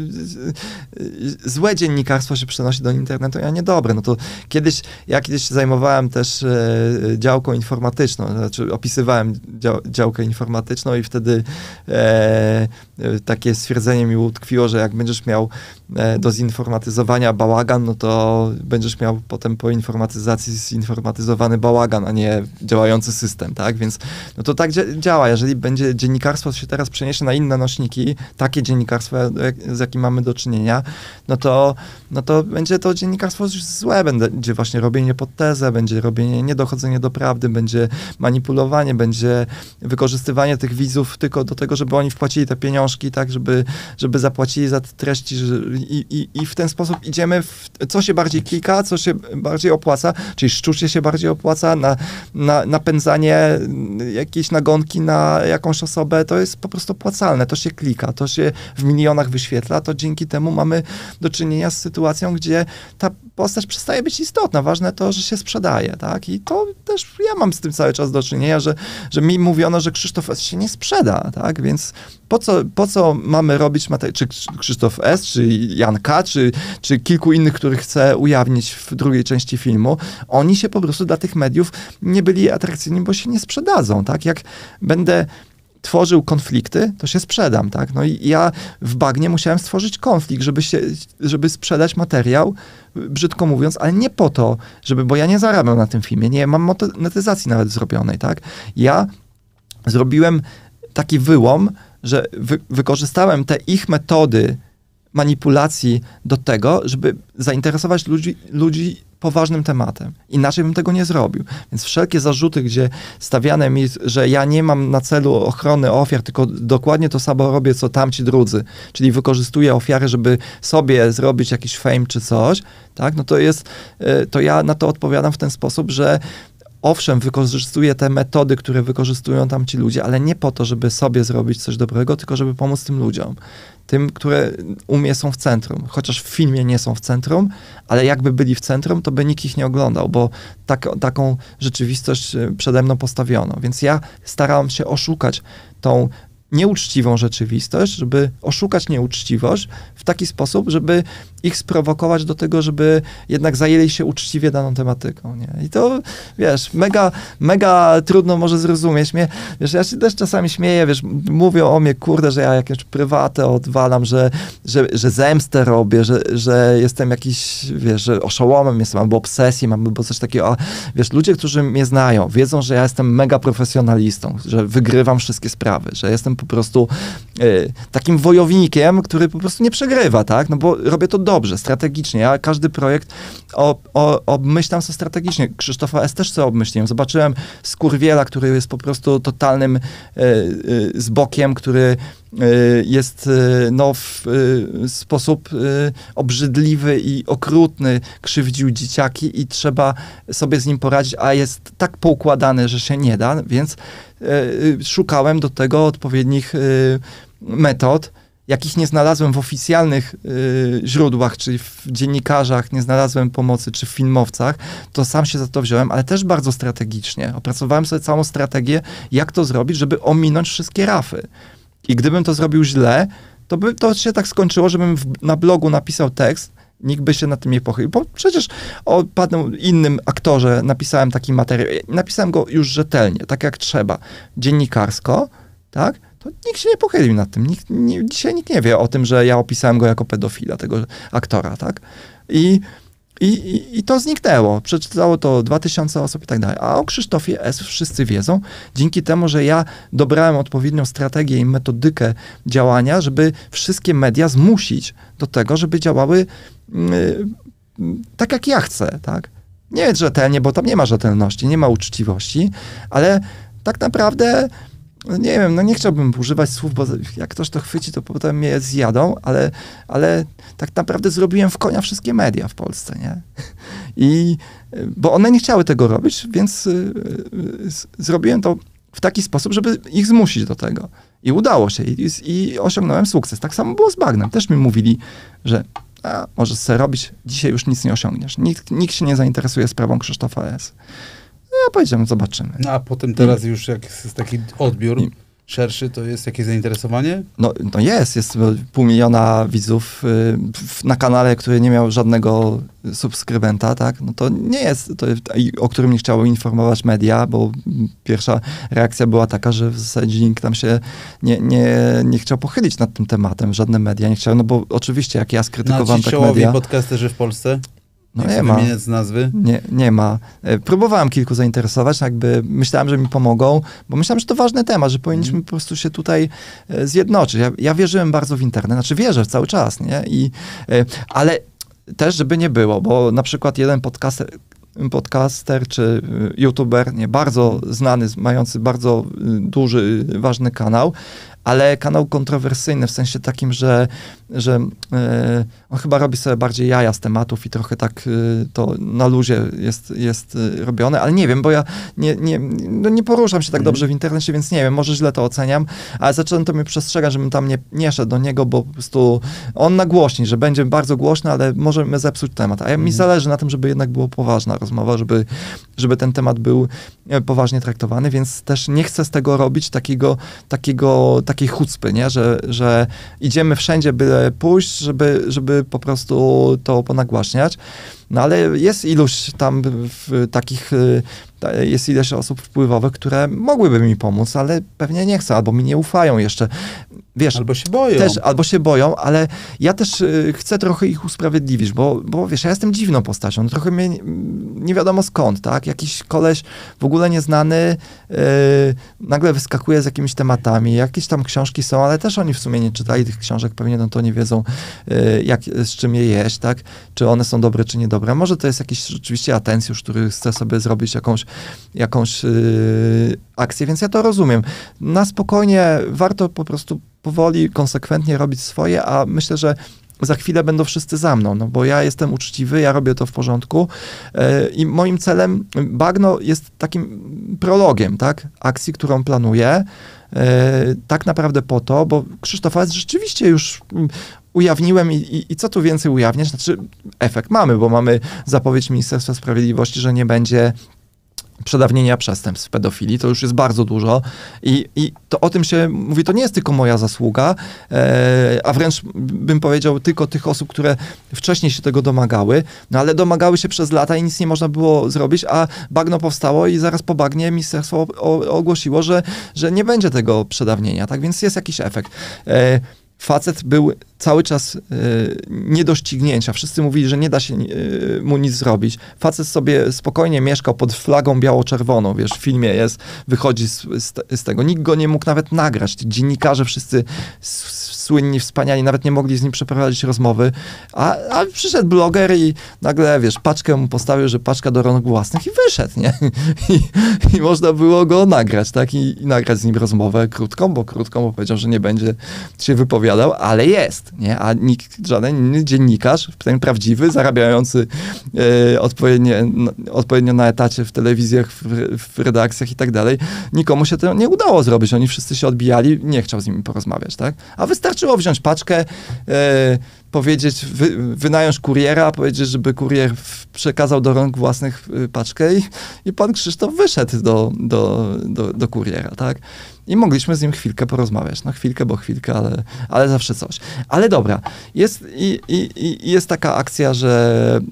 złe dziennikarstwo się przenosi do internetu, a nie dobre. No to ja kiedyś zajmowałem też działką informatyczną, znaczy opisywałem działkę informatyczną i wtedy takie stwierdzenie mi utkwiło, że jak będziesz miał do zinformatyzowania bałagan, no to będziesz miał potem po informatyzacji zinformatyzowany bałagan, a nie działający system, tak? Więc no to tak działa. Jeżeli będzie dziennikarstwo się teraz przeniesie na inne nośniki, takie dziennikarstwo, z jakim mamy do czynienia, no to będzie to dziennikarstwo złe, będzie właśnie robienie pod tezę, będzie robienie niedochodzenie do prawdy, będzie manipulowanie, będzie wykorzystywanie tych widzów tylko do tego, żeby oni wpłacili te pieniążki, tak, żeby zapłacili za te treści i w ten sposób idziemy co się bardziej klika, co się bardziej opłaca, czyli szczucie się bardziej opłaca, napędzanie jakiejś nagonki na jakąś osobę, to jest po prostu opłacalne, to się klika, to się w milionach wyświetla, to dzięki temu mamy do czynienia z sytuacją, gdzie ta postać przestaje być istotna, ważne to, że się sprzedaje, tak, i to też ja mam z tym cały czas do czynienia, że mi mówiono, że Krzysztof S. się nie sprzeda, tak, więc po co mamy robić czy Krzysztof S., czy Jan K., czy kilku innych, których chcę ujawnić w drugiej części filmu, oni się po prostu dla tych mediów nie byli atrakcyjni, bo się nie sprzedadzą, tak? Jak będę tworzył konflikty, to się sprzedam, tak? No i ja w bagnie musiałem stworzyć konflikt, żeby sprzedać materiał, brzydko mówiąc, ale nie po to, bo ja nie zarabiam na tym filmie, nie mam monetyzacji nawet zrobionej, tak? Ja zrobiłem taki wyłom, że wykorzystałem te ich metody manipulacji do tego, żeby zainteresować ludzi poważnym tematem. Inaczej bym tego nie zrobił. Więc wszelkie zarzuty, gdzie stawiane mi, że ja nie mam na celu ochrony ofiar, tylko dokładnie to samo robię, co tamci drudzy, czyli wykorzystuję ofiary, żeby sobie zrobić jakiś fame czy coś, tak, no to ja na to odpowiadam w ten sposób, że owszem, wykorzystuję te metody, które wykorzystują tamci ludzie, ale nie po to, żeby sobie zrobić coś dobrego, tylko żeby pomóc tym ludziom. Tym, które u mnie są w centrum. Chociaż w filmie nie są w centrum, ale jakby byli w centrum, to by nikt ich nie oglądał, bo taką rzeczywistość przede mną postawiono. Więc ja starałem się oszukać tą nieuczciwą rzeczywistość, żeby oszukać nieuczciwość w taki sposób, żeby ich sprowokować do tego, żeby jednak zajęli się uczciwie daną tematyką, nie? I to, wiesz, mega trudno może zrozumieć mnie. Wiesz, ja się też czasami śmieję, wiesz, mówią o mnie, kurde, że ja jakieś prywatę odwalam, że zemstę robię, że jestem jakiś, wiesz, że oszołomem jestem, albo obsesją, albo coś takiego. A wiesz, ludzie, którzy mnie znają, wiedzą, że ja jestem mega profesjonalistą, że wygrywam wszystkie sprawy, że jestem po prostu takim wojownikiem, który po prostu nie przegrywa, tak? No bo robię to dobrze, strategicznie. Ja każdy projekt obmyślam sobie strategicznie. Krzysztofa S. też sobie obmyśliłem. Zobaczyłem Skurwiela, który jest po prostu totalnym zbokiem, który jest w sposób obrzydliwy i okrutny, krzywdził dzieciaki i trzeba sobie z nim poradzić, a jest tak poukładany, że się nie da, więc szukałem do tego odpowiednich metod, jakich nie znalazłem w oficjalnych źródłach, czyli w dziennikarzach, nie znalazłem pomocy, czy w filmowcach, to sam się za to wziąłem, ale też bardzo strategicznie. Opracowałem sobie całą strategię, jak to zrobić, żeby ominąć wszystkie rafy. I gdybym to zrobił źle, to by to się tak skończyło, żebym na blogu napisał tekst, nikt by się na tym nie pochylił, bo przecież o innym aktorze napisałem taki materiał, napisałem go już rzetelnie, tak jak trzeba, dziennikarsko, tak, to nikt się nie pochylił nad tym. Dzisiaj nikt nie wie o tym, że ja opisałem go jako pedofila, tego aktora, tak? I to zniknęło. Przeczytało to 2000 osób i tak dalej. A o Krzysztofie S. wszyscy wiedzą, dzięki temu, że ja dobrałem odpowiednią strategię i metodykę działania, żeby wszystkie media zmusić do tego, żeby działały tak, jak ja chcę, tak? Nie rzetelnie, bo tam nie ma rzetelności, nie ma uczciwości, ale tak naprawdę nie wiem, nie chciałbym używać słów, bo jak ktoś to chwyci, to potem mnie zjadą, ale tak naprawdę zrobiłem w konia wszystkie media w Polsce, nie? Bo one nie chciały tego robić, więc zrobiłem to w taki sposób, żeby ich zmusić do tego. I udało się i osiągnąłem sukces. Tak samo było z bagnem. Też mi mówili, że możesz sobie robić, dzisiaj już nic nie osiągniesz. Nikt się nie zainteresuje sprawą Krzysztofa S. Ja powiedziałem, zobaczymy. No, a potem teraz już jak jest taki odbiór szerszy, to jest jakieś zainteresowanie? No jest 500 000 widzów na kanale, który nie miał żadnego subskrybenta, tak? No to nie jest, o którym nie chciało informować media, bo pierwsza reakcja była taka, że w zasadzie nikt tam się nie chciał pochylić nad tym tematem, żadne media nie chciały, no bo oczywiście jak ja skrytykowałem tak media... podcasterzy w Polsce? No nie ma. Wymieniać z nazwy? Nie ma. Próbowałem kilku zainteresować, jakby myślałem, że mi pomogą, bo myślałem, że to ważny temat, że powinniśmy po prostu się tutaj zjednoczyć. Ja wierzyłem bardzo w internet, znaczy wierzę cały czas, nie? Ale też, żeby nie było, bo na przykład jeden podcaster czy youtuber, bardzo znany, mający bardzo duży, ważny kanał, ale kanał kontrowersyjny w sensie takim, że on chyba robi sobie bardziej jaja z tematów i trochę tak to na luzie jest robione, ale nie wiem, bo ja nie poruszam się tak dobrze w internecie, więc nie wiem, może źle to oceniam, ale zacząłem to mnie przestrzegać, żebym tam nie szedł do niego, bo po prostu on nagłośni, że będzie bardzo głośny, ale możemy zepsuć temat. A mi zależy na tym, żeby jednak była poważna rozmowa, żeby ten temat był poważnie traktowany, więc też nie chcę z tego robić takiej chucpy, nie? Że idziemy wszędzie, byle pójść, żeby po prostu to ponagłaśniać. No ale jest ilość tam jest ileś osób wpływowych, które mogłyby mi pomóc, ale pewnie nie chcą, albo mi nie ufają jeszcze. Wiesz, albo się boją, ale ja też chcę trochę ich usprawiedliwić, bo wiesz, ja jestem dziwną postacią, trochę mnie nie wiadomo skąd, tak? Jakiś koleś w ogóle nieznany nagle wyskakuje z jakimiś tematami, jakieś tam książki są, ale też oni w sumie nie czytali tych książek, pewnie no to nie wiedzą, z czym je jeść, tak? Czy one są dobre, czy niedobre. Może to jest jakiś rzeczywiście atencjusz, który chce sobie zrobić jakąś akcję, więc ja to rozumiem. Na spokojnie warto po prostu powoli, konsekwentnie robić swoje, a myślę, że za chwilę będą wszyscy za mną, no bo ja jestem uczciwy, ja robię to w porządku i moim celem bagno jest takim prologiem, tak, akcji, którą planuję, tak naprawdę po to, bo Krzysztofa rzeczywiście już ujawniłem i co tu więcej ujawniać, znaczy efekt mamy, bo mamy zapowiedź Ministerstwa Sprawiedliwości, że nie będzie przedawnienia przestępstw pedofilii, to już jest bardzo dużo i to o tym się mówi, to nie jest tylko moja zasługa, a wręcz bym powiedział tylko tych osób, które wcześniej się tego domagały, no ale domagały się przez lata i nic nie można było zrobić, a bagno powstało i zaraz po bagnie ministerstwo ogłosiło, że nie będzie tego przedawnienia, tak więc jest jakiś efekt. Facet był cały czas nie do ścignięcia. Wszyscy mówili, że nie da się mu nic zrobić. Facet sobie spokojnie mieszkał pod flagą biało-czerwoną, wiesz, w filmie jest, wychodzi z tego. Nikt go nie mógł nawet nagrać. Ci dziennikarze wszyscy słynni, wspaniali, nawet nie mogli z nim przeprowadzić rozmowy. A przyszedł bloger i nagle, wiesz, paczkę mu postawił, że paczka do rąk własnych i wyszedł, nie? I można było go nagrać, tak? I nagrać z nim rozmowę krótką, bo powiedział, że nie będzie się wypowiadał, ale jest, nie? A nikt, żaden inny dziennikarz, ten prawdziwy, zarabiający odpowiednio na etacie w telewizjach, w redakcjach i tak dalej, nikomu się to nie udało zrobić. Oni wszyscy się odbijali, nie chciał z nimi porozmawiać, tak? A wystarczyło wziąć paczkę, powiedzieć, wynająć kuriera, powiedzieć, żeby kurier przekazał do rąk własnych paczkę i pan Krzysztof wyszedł do kuriera, tak? I mogliśmy z nim chwilkę porozmawiać. No chwilkę, bo chwilkę, ale zawsze coś. Ale dobra, jest taka akcja, że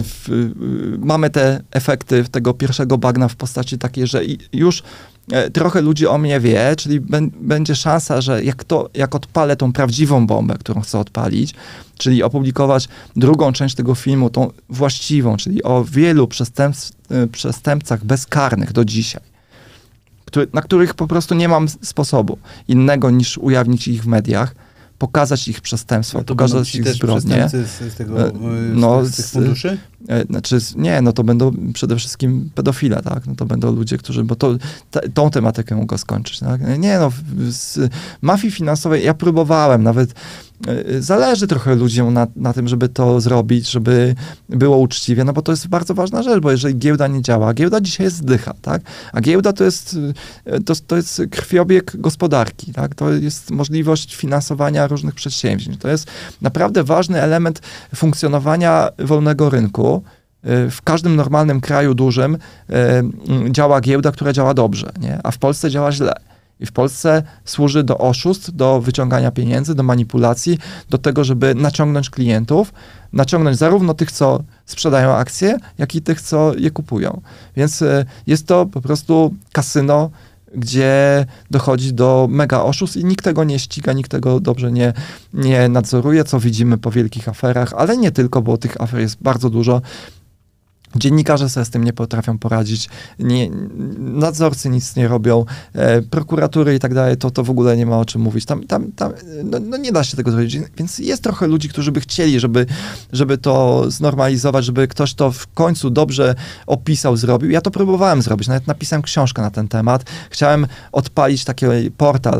mamy te efekty tego pierwszego bagna w postaci takiej, że już trochę ludzi o mnie wie, czyli będzie szansa, że jak odpalę tą prawdziwą bombę, którą chcę odpalić, czyli opublikować drugą część tego filmu, tą właściwą, czyli o wielu przestępcach bezkarnych do dzisiaj, na których po prostu nie mam sposobu innego niż ujawnić ich w mediach, pokazać ich przestępstwa, pokazać ich zbrodnie. Z tych funduszy? Znaczy, nie, no to będą przede wszystkim pedofile, tak? No to będą ludzie, którzy, bo tą tematykę mogą skończyć, tak? Nie, no, z mafii finansowej ja próbowałem, nawet zależy trochę ludziom na tym, żeby to zrobić, żeby było uczciwie, no bo to jest bardzo ważna rzecz, bo jeżeli giełda nie działa, giełda dzisiaj jest zdycha, tak? A giełda to jest krwiobieg gospodarki, tak? To jest możliwość finansowania różnych przedsięwzięć. To jest naprawdę ważny element funkcjonowania wolnego rynku. W każdym normalnym kraju dużym działa giełda, która działa dobrze, nie? A w Polsce działa źle. I w Polsce służy do oszustw, do wyciągania pieniędzy, do manipulacji, do tego, żeby naciągnąć klientów, naciągnąć zarówno tych, co sprzedają akcje, jak i tych, co je kupują. Więc jest to po prostu kasyno, gdzie dochodzi do mega oszustw i nikt tego nie ściga, nikt tego dobrze nie nadzoruje, co widzimy po wielkich aferach, ale nie tylko, bo tych afer jest bardzo dużo. Dziennikarze sobie z tym nie potrafią poradzić, nadzorcy nic nie robią, prokuratury i tak dalej, to w ogóle nie ma o czym mówić. No nie da się tego zrobić, więc jest trochę ludzi, którzy by chcieli, żeby to znormalizować, żeby ktoś to w końcu dobrze opisał, zrobił. Ja to próbowałem zrobić, nawet napisałem książkę na ten temat. Chciałem odpalić taki portal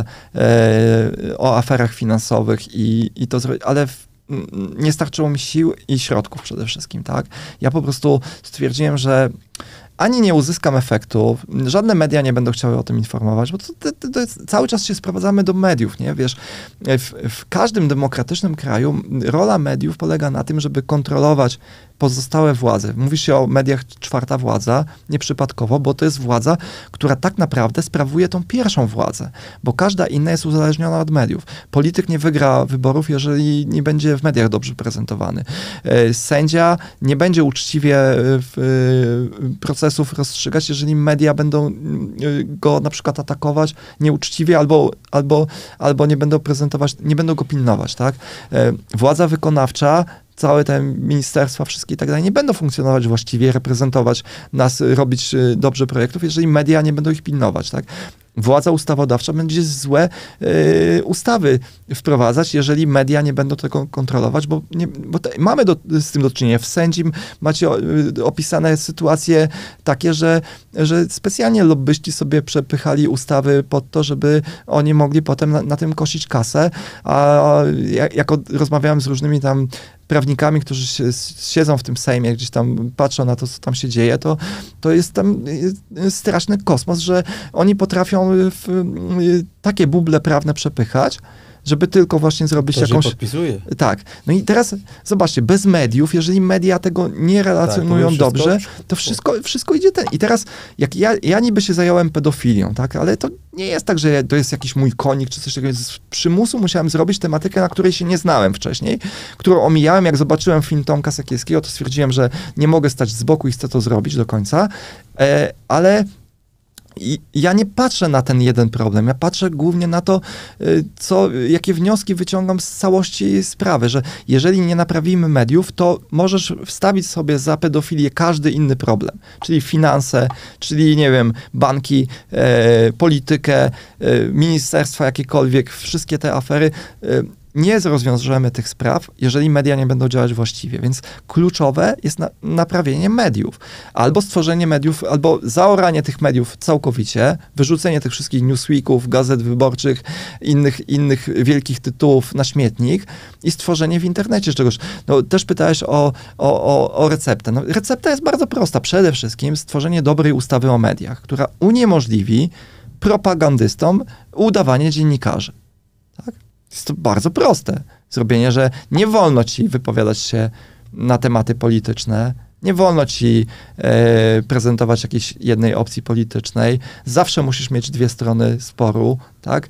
o aferach finansowych i to zrobić, ale nie starczyło mi sił i środków przede wszystkim, tak? Ja po prostu stwierdziłem, że ani nie uzyskam efektu, żadne media nie będą chciały o tym informować, bo to jest, cały czas się sprowadzamy do mediów, nie? Wiesz, w każdym demokratycznym kraju rola mediów polega na tym, żeby kontrolować pozostałe władze. Mówi się o mediach czwarta władza, nieprzypadkowo, bo to jest władza, która tak naprawdę sprawuje tą pierwszą władzę, bo każda inna jest uzależniona od mediów. Polityk nie wygra wyborów, jeżeli nie będzie w mediach dobrze prezentowany. Sędzia nie będzie uczciwie procesów rozstrzygać, jeżeli media będą go na przykład atakować nieuczciwie albo nie będą prezentować, nie będą go pilnować, tak? Władza wykonawcza, całe te ministerstwa, wszystkie i tak dalej, nie będą funkcjonować właściwie, reprezentować nas, robić dobrze projektów, jeżeli media nie będą ich pilnować, tak? Władza ustawodawcza będzie złe ustawy wprowadzać, jeżeli media nie będą tego kontrolować, bo mamy z tym do czynienia. W Sędzim macie opisane sytuacje takie, że specjalnie lobbyści sobie przepychali ustawy pod to, żeby oni mogli potem na tym kosić kasę, a jak rozmawiałem z różnymi tam prawnikami, którzy siedzą w tym Sejmie, gdzieś tam patrzą na to, co tam się dzieje, to jest tam straszny kosmos, że oni potrafią takie buble prawne przepychać, żeby tylko właśnie zrobić jakąś... To podpisuje. Tak. No i teraz zobaczcie, bez mediów, jeżeli media tego nie relacjonują dobrze, to wszystko idzie ten. I teraz, jak ja niby się zająłem pedofilią, tak, ale to nie jest tak, że to jest jakiś mój konik, czy coś takiego. Z przymusu musiałem zrobić tematykę, na której się nie znałem wcześniej, którą omijałem. Jak zobaczyłem film Tomka Sekielskiego, to stwierdziłem, że nie mogę stać z boku i chcę to zrobić do końca, ale ja nie patrzę na ten jeden problem, ja patrzę głównie na to, jakie wnioski wyciągam z całości sprawy, że jeżeli nie naprawimy mediów, to możesz wstawić sobie za pedofilię każdy inny problem, czyli finanse, czyli, nie wiem, banki, politykę, ministerstwa jakiekolwiek, wszystkie te afery, nie rozwiążemy tych spraw, jeżeli media nie będą działać właściwie. Więc kluczowe jest naprawienie mediów. Albo stworzenie mediów, albo zaoranie tych mediów całkowicie, wyrzucenie tych wszystkich Newsweeków, gazet wyborczych, innych wielkich tytułów na śmietnik i stworzenie w internecie czegoś. No, też pytałeś o receptę. No, recepta jest bardzo prosta. Przede wszystkim stworzenie dobrej ustawy o mediach, która uniemożliwi propagandystom udawanie dziennikarzy. Tak? Jest to bardzo proste. Zrobienie, że nie wolno ci wypowiadać się na tematy polityczne, nie wolno ci prezentować jakiejś jednej opcji politycznej, zawsze musisz mieć dwie strony sporu, tak?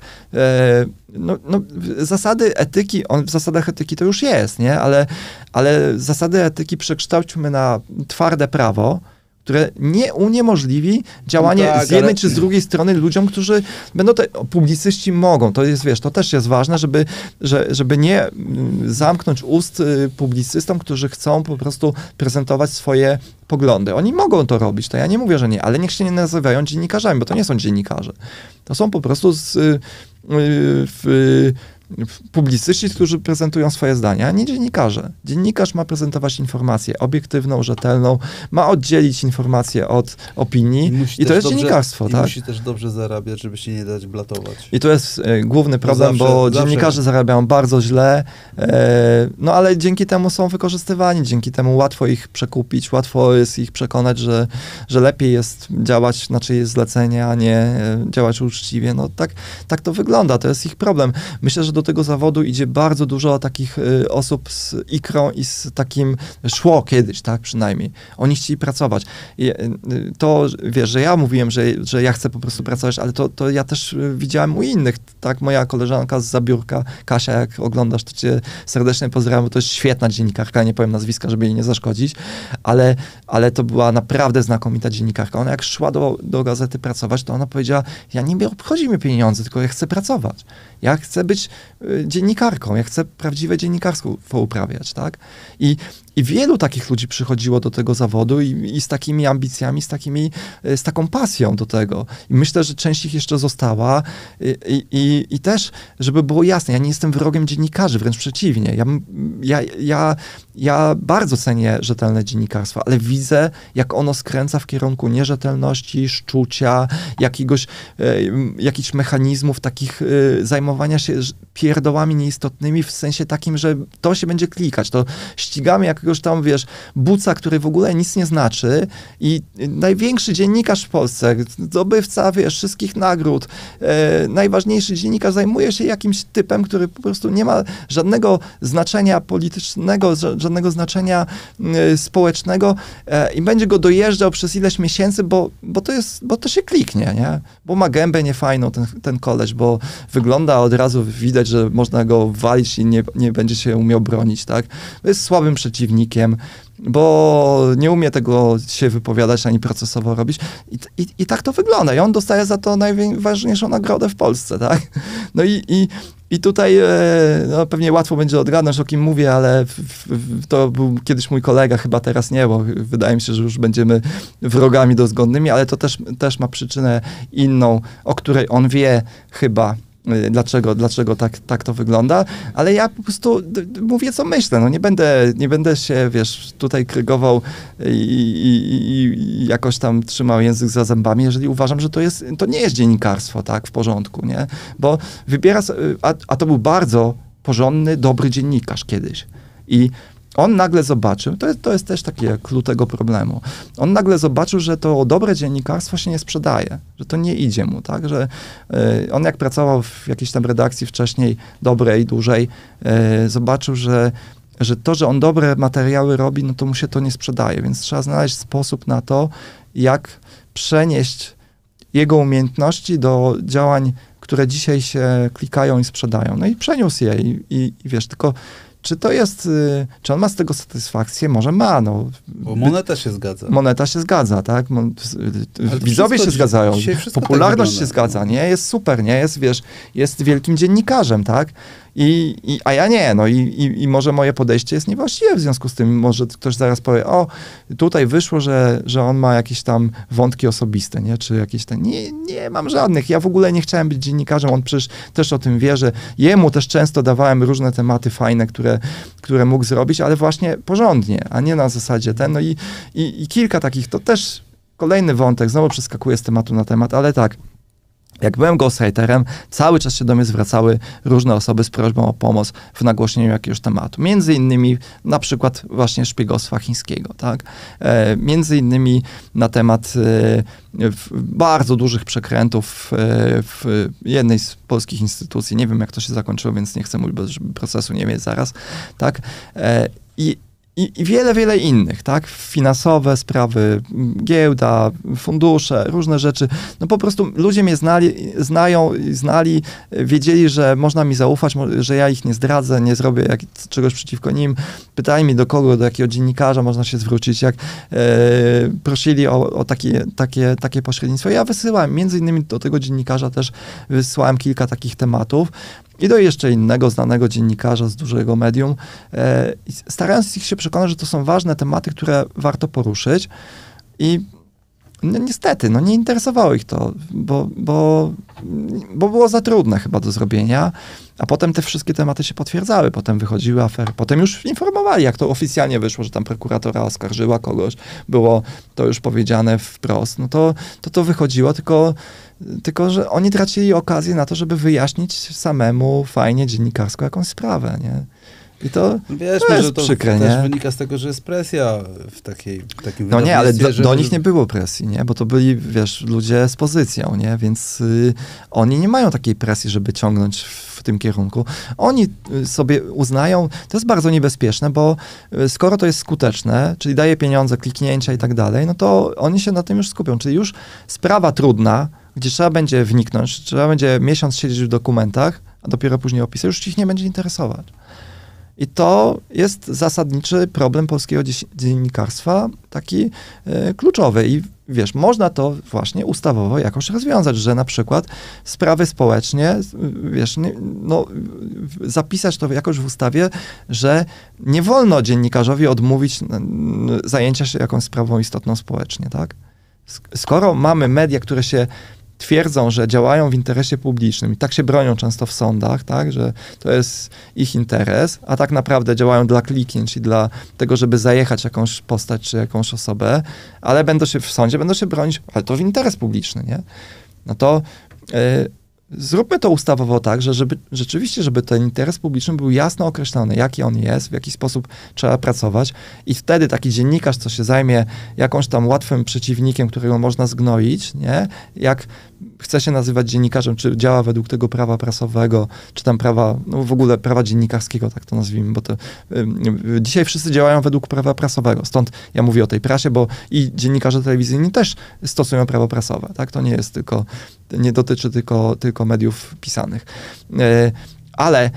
Zasady etyki, w zasadach etyki to już jest, nie? Ale zasady etyki przekształćmy na twarde prawo, które nie uniemożliwi działanie z jednej czy z drugiej strony ludziom, którzy będą publicyści mogą, to jest, wiesz, to też jest ważne, żeby nie zamknąć ust publicystom, którzy chcą po prostu prezentować swoje poglądy. Oni mogą to robić, to ja nie mówię, że nie, ale niech się nie nazywają dziennikarzami, bo to nie są dziennikarze. To są po prostu publicyści, którzy prezentują swoje zdania, a nie dziennikarze. Dziennikarz ma prezentować informację obiektywną, rzetelną, ma oddzielić informację od opinii i to jest dziennikarstwo. Tak? Musi też dobrze zarabiać, żeby się nie dać blatować. I to jest główny problem, bo dziennikarze zarabiają bardzo źle, no ale dzięki temu są wykorzystywani, dzięki temu łatwo ich przekupić, łatwo jest ich przekonać, że lepiej jest działać na czyjeś zlecenie, a nie działać uczciwie. No tak to wygląda, to jest ich problem. Myślę, że do tego zawodu idzie bardzo dużo takich osób z ikrą i z takim, szło kiedyś, tak przynajmniej. Oni chcieli pracować. I to, wiesz, że ja mówiłem, że ja chcę po prostu pracować, ale to ja też widziałem u innych, tak? Moja koleżanka z Zabiórka, Kasia, jak oglądasz, to cię serdecznie pozdrawiam, bo to jest świetna dziennikarka, nie powiem nazwiska, żeby jej nie zaszkodzić, ale to była naprawdę znakomita dziennikarka. Ona jak szła do gazety pracować, to ona powiedziała, ja nie obchodzi mnie pieniądze, tylko ja chcę pracować. Ja chcę być dziennikarką, ja chcę prawdziwe dziennikarstwo uprawiać, tak? I wielu takich ludzi przychodziło do tego zawodu i z takimi ambicjami, z taką pasją do tego. I myślę, że część ich jeszcze została i też, żeby było jasne, ja nie jestem wrogiem dziennikarzy, wręcz przeciwnie. Ja bardzo cenię rzetelne dziennikarstwo, ale widzę, jak ono skręca w kierunku nierzetelności, szczucia, jakichś mechanizmów takich zajmowania się pierdołami nieistotnymi w sensie takim, że to się będzie klikać, to ścigamy jakiegoś tam, wiesz, buca, który w ogóle nic nie znaczy i największy dziennikarz w Polsce, zdobywca, wiesz, wszystkich nagród, najważniejszy dziennikarz zajmuje się jakimś typem, który po prostu nie ma żadnego znaczenia politycznego, żadnego znaczenia społecznego i będzie go dojeżdżał przez ileś miesięcy, bo to się kliknie, nie? Bo ma gębę niefajną ten koleś, bo wygląda od razu, widać, że można go walić i nie będzie się umiał bronić, tak? Jest słabym przeciwnikiem, bo nie umie tego się wypowiadać ani procesowo robić. I tak to wygląda. I on dostaje za to najważniejszą nagrodę w Polsce, tak? No i tutaj no, pewnie łatwo będzie odgadnąć, o kim mówię, ale to był kiedyś mój kolega, chyba teraz nie, bo wydaje mi się, że już będziemy wrogami dozgodnymi, ale to też ma przyczynę inną, o której on wie chyba, dlaczego tak to wygląda, ale ja po prostu mówię, co myślę, no nie będę się, wiesz, tutaj krygował i jakoś tam trzymał język za zębami, jeżeli uważam, że to nie jest dziennikarstwo, tak, w porządku, nie, bo wybiera, a to był bardzo porządny, dobry dziennikarz kiedyś i on nagle zobaczył, to jest też takie clue tego problemu, on nagle zobaczył, że to dobre dziennikarstwo się nie sprzedaje, że to nie idzie mu, tak, że on jak pracował w jakiejś tam redakcji wcześniej, dobrej, dłużej, zobaczył, że to, że on dobre materiały robi, no to mu się to nie sprzedaje, więc trzeba znaleźć sposób na to, jak przenieść jego umiejętności do działań, które dzisiaj się klikają i sprzedają. No i przeniósł je i wiesz, tylko czy on ma z tego satysfakcję? Może ma, no. Bo moneta się zgadza. Moneta się zgadza, tak? Widzowie się zgadzają. Popularność tak się zgadza, nie? Jest super, nie? Jest wielkim dziennikarzem, tak? A ja nie, no i może moje podejście jest niewłaściwe w związku z tym, może ktoś zaraz powie, o, tutaj wyszło, że on ma jakieś tam wątki osobiste, nie, czy jakieś tam, nie mam żadnych, ja w ogóle nie chciałem być dziennikarzem, on przecież też o tym wie, że jemu też często dawałem różne tematy fajne, które mógł zrobić, ale właśnie porządnie, a nie na zasadzie ten, no i kilka takich, to też kolejny wątek, znowu przeskakuję z tematu na temat, ale tak, jak byłem ghostwriterem, cały czas się do mnie zwracały różne osoby z prośbą o pomoc w nagłośnieniu jakiegoś tematu. Między innymi na przykład właśnie szpiegostwa chińskiego, tak? Między innymi na temat bardzo dużych przekrętów w jednej z polskich instytucji. Nie wiem, jak to się zakończyło, więc nie chcę mówić, bo procesu nie mieć zaraz, tak? I wiele, wiele innych, tak? Finansowe sprawy, giełda, fundusze, różne rzeczy. No po prostu ludzie mnie znali, wiedzieli, że można mi zaufać, że ja ich nie zdradzę, nie zrobię czegoś przeciwko nim. Pytali mnie do jakiego dziennikarza można się zwrócić, jak prosili o takie pośrednictwo. Ja wysyłałem, między innymi do tego dziennikarza też wysyłałem kilka takich tematów. I do jeszcze innego znanego dziennikarza z dużego medium, starając ich się przekonać, że to są ważne tematy, które warto poruszyć. I no niestety, nie interesowało ich to, bo bo było za trudne chyba do zrobienia, a potem te wszystkie tematy się potwierdzały, potem wychodziły afery, potem już informowali, jak to oficjalnie wyszło, że tam prokuratora oskarżyła kogoś, było to już powiedziane wprost, no to wychodziło, tylko że oni tracili okazję na to, żeby wyjaśnić samemu fajnie dziennikarsko jakąś sprawę, nie? I to, wiesz, to jest że to przykre, też nie? wynika z tego, że jest presja w takim no nie, ale do nich nie było presji, nie? Bo to byli, wiesz, ludzie z pozycją, nie? Więc oni nie mają takiej presji, żeby ciągnąć w tym kierunku. Oni sobie uznają, to jest bardzo niebezpieczne, bo skoro to jest skuteczne, czyli daje pieniądze, kliknięcia i tak dalej, no to oni się na tym już skupią. Czyli już sprawa trudna, gdzie trzeba będzie wniknąć, trzeba będzie miesiąc siedzieć w dokumentach, a dopiero później opisy, już ich nie będzie interesować. I to jest zasadniczy problem polskiego dziennikarstwa, taki kluczowy. I wiesz, można to właśnie ustawowo jakoś rozwiązać, że na przykład sprawy społecznie, wiesz, zapisać to jakoś w ustawie, że nie wolno dziennikarzowi odmówić zajęcia się jakąś sprawą istotną społecznie, tak? Skoro mamy media, które się twierdzą, że działają w interesie publicznym i tak się bronią często w sądach, tak, że to jest ich interes, a tak naprawdę działają dla kliknięć i dla tego, żeby zajechać jakąś postać czy jakąś osobę, ale w sądzie będą się bronić, ale to w interes publiczny, nie? No to zróbmy to ustawowo tak, że rzeczywiście, żeby ten interes publiczny był jasno określony, jaki on jest, w jaki sposób trzeba pracować i wtedy taki dziennikarz, co się zajmie jakąś tam łatwym przeciwnikiem, którego można zgnoić, nie? Jak chce się nazywać dziennikarzem, czy działa według tego prawa prasowego, czy tam prawa, no w ogóle prawa dziennikarskiego, tak to nazwijmy, bo to dzisiaj wszyscy działają według prawa prasowego, stąd ja mówię o tej prasie, bo i dziennikarze telewizyjni też stosują prawo prasowe, tak? To nie jest nie dotyczy tylko mediów pisanych. Ale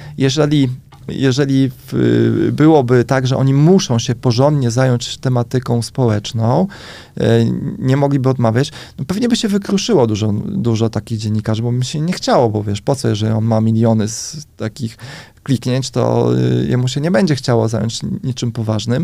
jeżeli byłoby tak, że oni muszą się porządnie zająć tematyką społeczną, nie mogliby odmawiać, no pewnie by się wykruszyło dużo takich dziennikarzy, bo mi się nie chciało, bo wiesz, po co, jeżeli on ma miliony z takich kliknięć, to jemu się nie będzie chciało zająć niczym poważnym,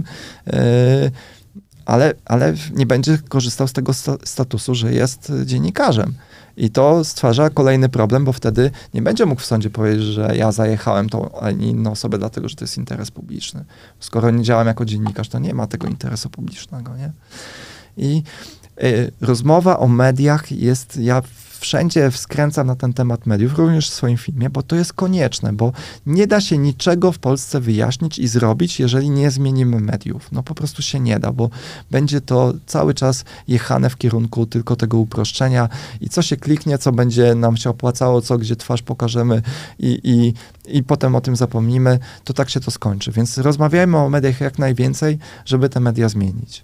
ale nie będzie korzystał z tego statusu, że jest dziennikarzem. I to stwarza kolejny problem, bo wtedy nie będzie mógł w sądzie powiedzieć, że ja zajechałem tą, a nie inną osobę, dlatego że to jest interes publiczny. Skoro nie działam jako dziennikarz, to nie ma tego interesu publicznego, nie? I rozmowa o mediach jest, ja wszędzie skręcam na ten temat mediów, również w swoim filmie, bo to jest konieczne, bo nie da się niczego w Polsce wyjaśnić i zrobić, jeżeli nie zmienimy mediów. No po prostu się nie da, bo będzie to cały czas jechane w kierunku tylko tego uproszczenia i co się kliknie, co będzie nam się opłacało, co gdzie twarz pokażemy i potem o tym zapomnimy, to tak się to skończy. Więc rozmawiajmy o mediach jak najwięcej, żeby te media zmienić.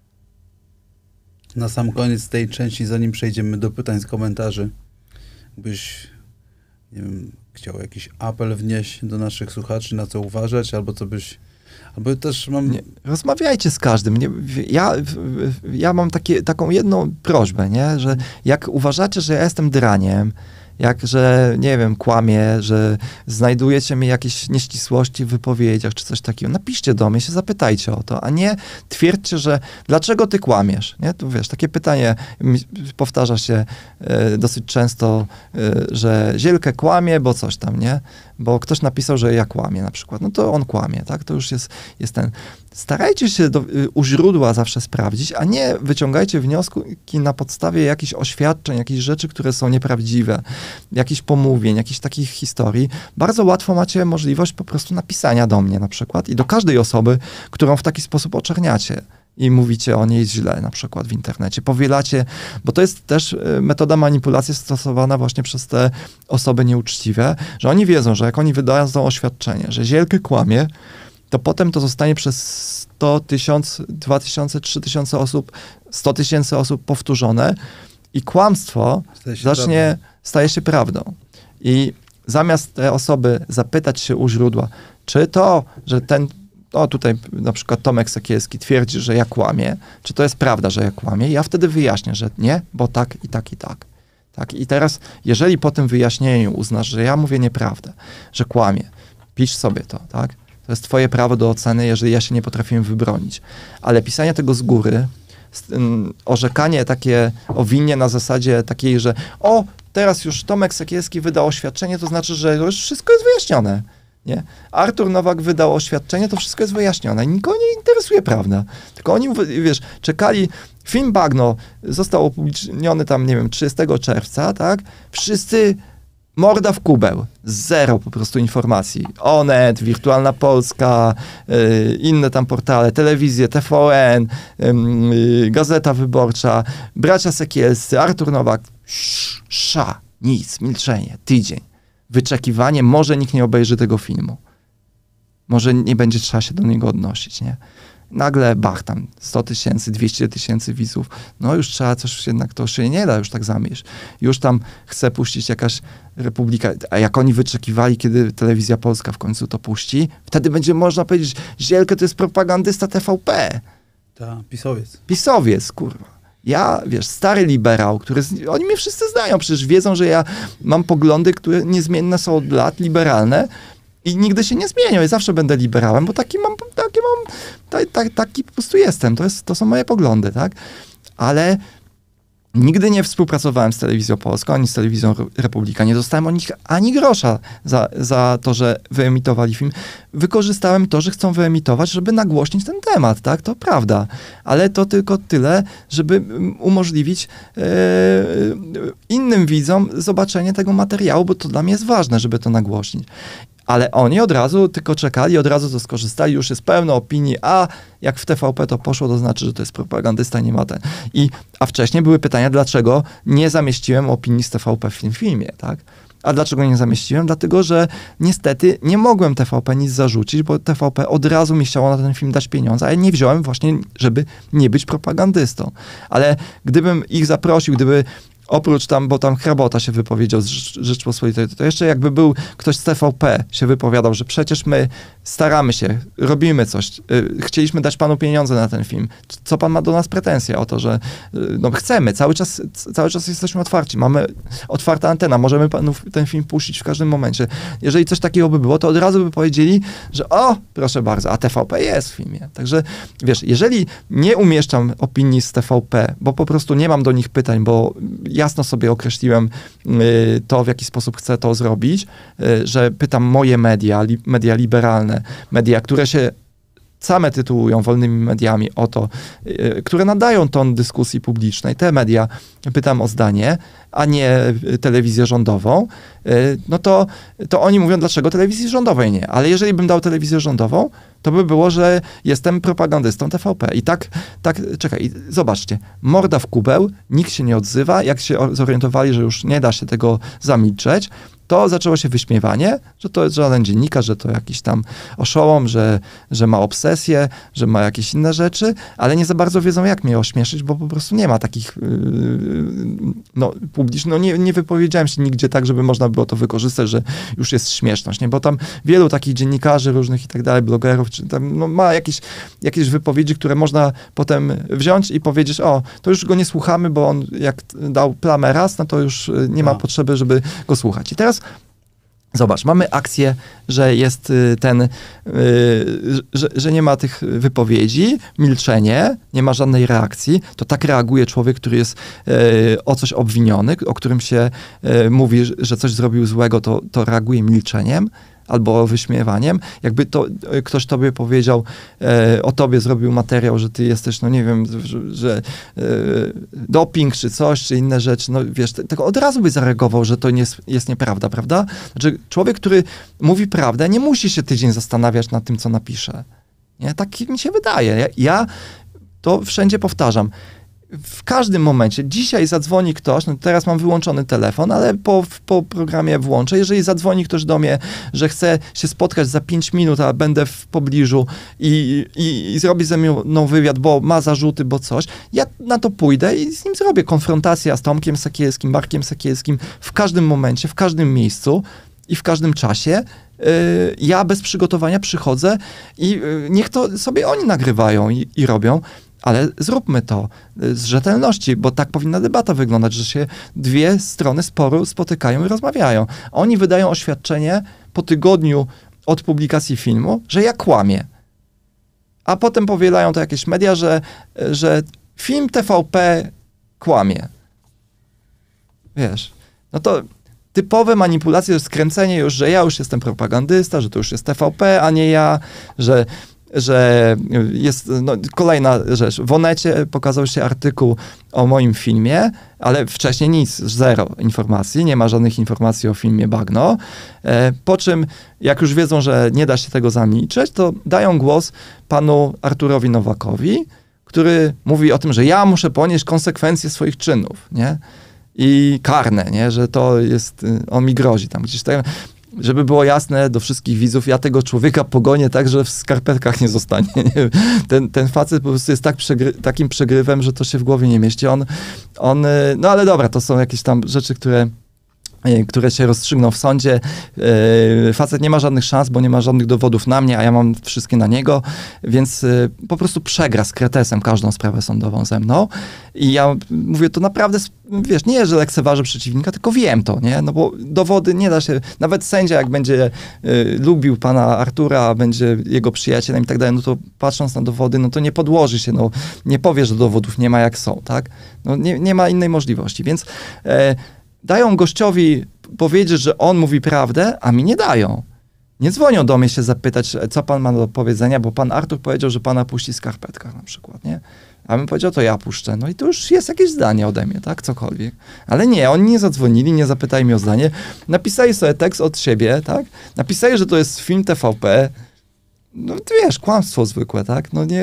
Na sam koniec tej części, zanim przejdziemy do pytań z komentarzy, byś, nie wiem, chciał jakiś apel wnieść do naszych słuchaczy, na co uważać, albo co byś... Albo też mam... Nie, rozmawiajcie z każdym. Ja mam taką jedną prośbę, nie? Że jak uważacie, że ja jestem draniem, że, nie wiem, kłamię, że znajdujecie mi jakieś nieścisłości w wypowiedziach, czy coś takiego, napiszcie do mnie, się zapytajcie o to, a nie twierdźcie, że dlaczego ty kłamiesz, nie? Tu wiesz, takie pytanie powtarza się dosyć często, że Zielkę kłamie, bo coś tam, nie? Bo ktoś napisał, że ja kłamię na przykład, no to on kłamie, tak? To już jest ten... Starajcie się u źródła zawsze sprawdzić, a nie wyciągajcie wnioski na podstawie jakichś oświadczeń, jakichś rzeczy, które są nieprawdziwe, jakichś pomówień, jakichś takich historii. Bardzo łatwo macie możliwość po prostu napisania do mnie na przykład i do każdej osoby, którą w taki sposób oczerniacie i mówicie o niej źle na przykład w internecie. Powielacie, bo to jest też metoda manipulacji stosowana właśnie przez te osoby nieuczciwe, że oni wiedzą, że jak oni wydadzą oświadczenie, że Zielkę kłamie, to potem to zostanie przez 100 000, 2000, 3000 osób, 100 000 osób powtórzone i kłamstwo staje się prawdą. I zamiast te osoby zapytać się u źródła, czy to, że tutaj na przykład Tomek Sekielski twierdzi, że ja kłamię, czy to jest prawda, że ja kłamię, ja wtedy wyjaśnię, że nie, bo tak i tak i tak. Tak? I teraz, jeżeli po tym wyjaśnieniu uznasz, że ja mówię nieprawdę, że kłamię, pisz sobie to, tak? To jest twoje prawo do oceny, jeżeli ja się nie potrafiłem wybronić. Ale pisanie tego z góry, orzekanie takie o winie na zasadzie takiej, że teraz już Tomek Sekielski wydał oświadczenie, to znaczy, że już wszystko jest wyjaśnione. Nie? Artur Nowak wydał oświadczenie, to wszystko jest wyjaśnione. Nikogo nie interesuje prawda. Tylko oni, wiesz, czekali, film Bagno został opubliczniony tam, nie wiem, 30 czerwca, tak? Wszyscy morda w kubeł. Zero po prostu informacji. Onet, Wirtualna Polska, inne tam portale, telewizje, TVN, Gazeta Wyborcza, bracia Sekielscy, Artur Nowak. Nic, milczenie, tydzień. Wyczekiwanie, może nikt nie obejrzy tego filmu. Może nie będzie trzeba się do niego odnosić, nie? Nagle bach, tam 100 000, 200 000 widzów. No już trzeba coś jednak, to się nie da już tak zamieść. Już tam chce puścić jakaś Republika, a jak oni wyczekiwali, kiedy Telewizja Polska w końcu to puści, wtedy będzie można powiedzieć, Zielkę to jest propagandysta TVP. Tak, pisowiec. Pisowiec, kurwa. Ja, wiesz, stary liberał, oni mnie wszyscy znają, przecież wiedzą, że ja mam poglądy, które niezmienne są od lat, liberalne i nigdy się nie zmienią. Ja zawsze będę liberałem, bo taki po prostu jestem. To są moje poglądy, tak? Ale nigdy nie współpracowałem z Telewizją Polską, ani z Telewizją Republika. Nie dostałem od nich ani grosza za to, że wyemitowali film. Wykorzystałem to, że chcą wyemitować, żeby nagłośnić ten temat, tak? To prawda. Ale to tylko tyle, żeby umożliwić innym widzom zobaczenie tego materiału, bo to dla mnie jest ważne, żeby to nagłośnić. Ale oni od razu tylko czekali, od razu to skorzystali, już jest pełno opinii, a jak w TVP to poszło, to znaczy, że to jest propagandysta, nie ma ten. A wcześniej były pytania, dlaczego nie zamieściłem opinii z TVP w tym filmie, tak? A dlaczego nie zamieściłem? Dlatego, że niestety nie mogłem TVP nic zarzucić, bo TVP od razu mi chciało na ten film dać pieniądze, a ja nie wziąłem właśnie, żeby nie być propagandystą. Ale gdybym ich zaprosił, gdyby oprócz tam, bo tam Hrabota się wypowiedział z Rzeczpospolitej, to jeszcze jakby był ktoś z TVP się wypowiadał, że przecież my staramy się, robimy coś, chcieliśmy dać panu pieniądze na ten film. Co pan ma do nas pretensje o to, że no chcemy, cały czas jesteśmy otwarci, mamy otwarta antena, możemy panu ten film puścić w każdym momencie. Jeżeli coś takiego by było, to od razu by powiedzieli, że o, proszę bardzo, a TVP jest w filmie. Także wiesz, jeżeli nie umieszczam opinii z TVP, bo po prostu nie mam do nich pytań, bo jasno sobie określiłem to, w jaki sposób chcę to zrobić, że pytam moje media liberalne, media, które się same tytułują wolnymi mediami o to, które nadają ton dyskusji publicznej, te media pytam o zdanie, a nie telewizję rządową, no to oni mówią, dlaczego telewizji rządowej nie. Ale jeżeli bym dał telewizję rządową, to by było, że jestem propagandystą TVP. I tak, czekaj, zobaczcie, morda w kubeł, nikt się nie odzywa, jak się zorientowali, że już nie da się tego zamilczeć, to zaczęło się wyśmiewanie, że to jest żaden dziennikarz, że to jakiś tam oszołom, że ma obsesję, że ma jakieś inne rzeczy, ale nie za bardzo wiedzą, jak mnie ośmieszyć, bo po prostu nie ma takich publicznych, nie wypowiedziałem się nigdzie tak, żeby można było to wykorzystać, że już jest śmieszność, nie? Bo tam wielu takich dziennikarzy różnych i tak dalej, blogerów, czy tam ma jakieś wypowiedzi, które można potem wziąć i powiedzieć, to już go nie słuchamy, bo on jak dał plamę raz, no to już nie ma potrzeby, żeby go słuchać. I teraz zobacz, mamy akcję, że jest że nie ma tych wypowiedzi, milczenie, nie ma żadnej reakcji. To tak reaguje człowiek, który jest o coś obwiniony, o którym się mówi, że coś zrobił złego, to reaguje milczeniem albo wyśmiewaniem. Jakby to ktoś tobie powiedział, o tobie zrobił materiał, że ty jesteś, no nie wiem, że doping czy coś, czy inne rzeczy, no wiesz, tego od razu by zareagował, że to nie jest nieprawda, prawda? Znaczy człowiek, który mówi prawdę, nie musi się tydzień zastanawiać nad tym, co napisze. Nie? Tak mi się wydaje. Ja to wszędzie powtarzam. W każdym momencie, dzisiaj zadzwoni ktoś, no teraz mam wyłączony telefon, ale po programie włączę, jeżeli zadzwoni ktoś do mnie, że chce się spotkać za 5 minut, a będę w pobliżu i zrobi ze mną wywiad, bo ma zarzuty, bo coś, ja na to pójdę i z nim zrobię konfrontację z Tomkiem Sekielskim, Markiem Sekielskim w każdym momencie, w każdym miejscu i w każdym czasie. Ja bez przygotowania przychodzę i niech to sobie oni nagrywają i robią. Ale zróbmy to z rzetelności, bo tak powinna debata wyglądać, że się dwie strony sporu spotykają i rozmawiają. Oni wydają oświadczenie po tygodniu od publikacji filmu, że ja kłamię. A potem powielają to jakieś media, że film TVP kłamie. Wiesz, no to typowe manipulacje, skręcenie już, że ja już jestem propagandysta, że to już jest TVP, a nie ja, że jest, no, kolejna rzecz. W Onecie pokazał się artykuł o moim filmie, ale wcześniej nic, zero informacji, nie ma żadnych informacji o filmie Bagno. Po czym, jak już wiedzą, że nie da się tego zamilczeć, to dają głos panu Arturowi Nowakowi, który mówi o tym, że ja muszę ponieść konsekwencje swoich czynów, nie? I karne, nie? Że to jest, on mi grozi tam gdzieś tak. Żeby było jasne do wszystkich widzów, ja tego człowieka pogonię tak, że w skarpetkach nie zostanie. Nie? Ten facet po prostu jest takim przegrywem, że to się w głowie nie mieści. No ale dobra, to są jakieś tam rzeczy, które się rozstrzygną w sądzie. Facet nie ma żadnych szans, bo nie ma żadnych dowodów na mnie, a ja mam wszystkie na niego, więc po prostu przegra z kretesem każdą sprawę sądową ze mną. I ja mówię, to naprawdę, wiesz, nie, że lekceważę przeciwnika, tylko wiem to, nie? No bo dowody nie da się, nawet sędzia jak będzie lubił pana Artura, będzie jego przyjacielem i tak dalej, no to patrząc na dowody, no to nie podłoży się, no nie powie, że dowodów nie ma jak są, tak? No nie ma innej możliwości, więc dają gościowi powiedzieć, że on mówi prawdę, a mi nie dają. Nie dzwonią do mnie się zapytać, co pan ma do powiedzenia, bo pan Artur powiedział, że pana puści w skarpetkach na przykład, nie? A bym powiedział, to ja puszczę. No i to już jest jakieś zdanie ode mnie, tak? Cokolwiek. Ale nie, oni nie zadzwonili, nie zapytali mnie o zdanie. Napisali sobie tekst od siebie, tak? Napisali, że to jest film TVP. No ty wiesz, kłamstwo zwykłe, tak? No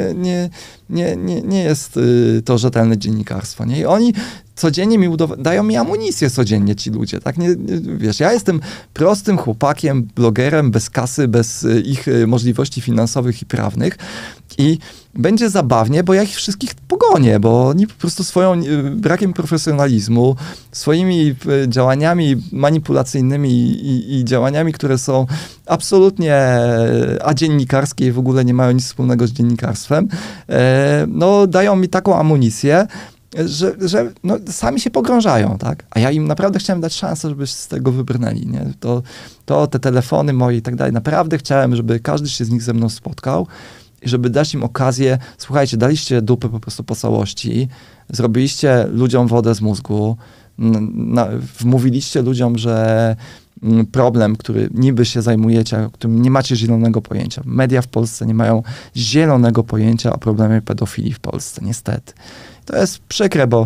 nie jest to rzetelne dziennikarstwo, nie? I oni codziennie dają mi amunicję codziennie ci ludzie, tak? Wiesz, ja jestem prostym chłopakiem, blogerem, bez kasy, bez ich możliwości finansowych i prawnych i będzie zabawnie, bo ja ich wszystkich pogonię, bo oni po prostu swoim brakiem profesjonalizmu, swoimi działaniami manipulacyjnymi i działaniami, które są absolutnie adziennikarskie i w ogóle nie mają nic wspólnego z dziennikarstwem, no dają mi taką amunicję, że no, sami się pogrążają, tak? A ja im naprawdę chciałem dać szansę, żeby z tego wybrnęli, nie? Te telefony moje i tak dalej, naprawdę chciałem, żeby każdy się z nich ze mną spotkał i żeby dać im okazję, słuchajcie, daliście dupy po prostu po całości, zrobiliście ludziom wodę z mózgu, wmówiliście ludziom, że problem, który niby się zajmujecie, o którym nie macie zielonego pojęcia. Media w Polsce nie mają zielonego pojęcia o problemie pedofilii w Polsce, niestety. To jest przykre, bo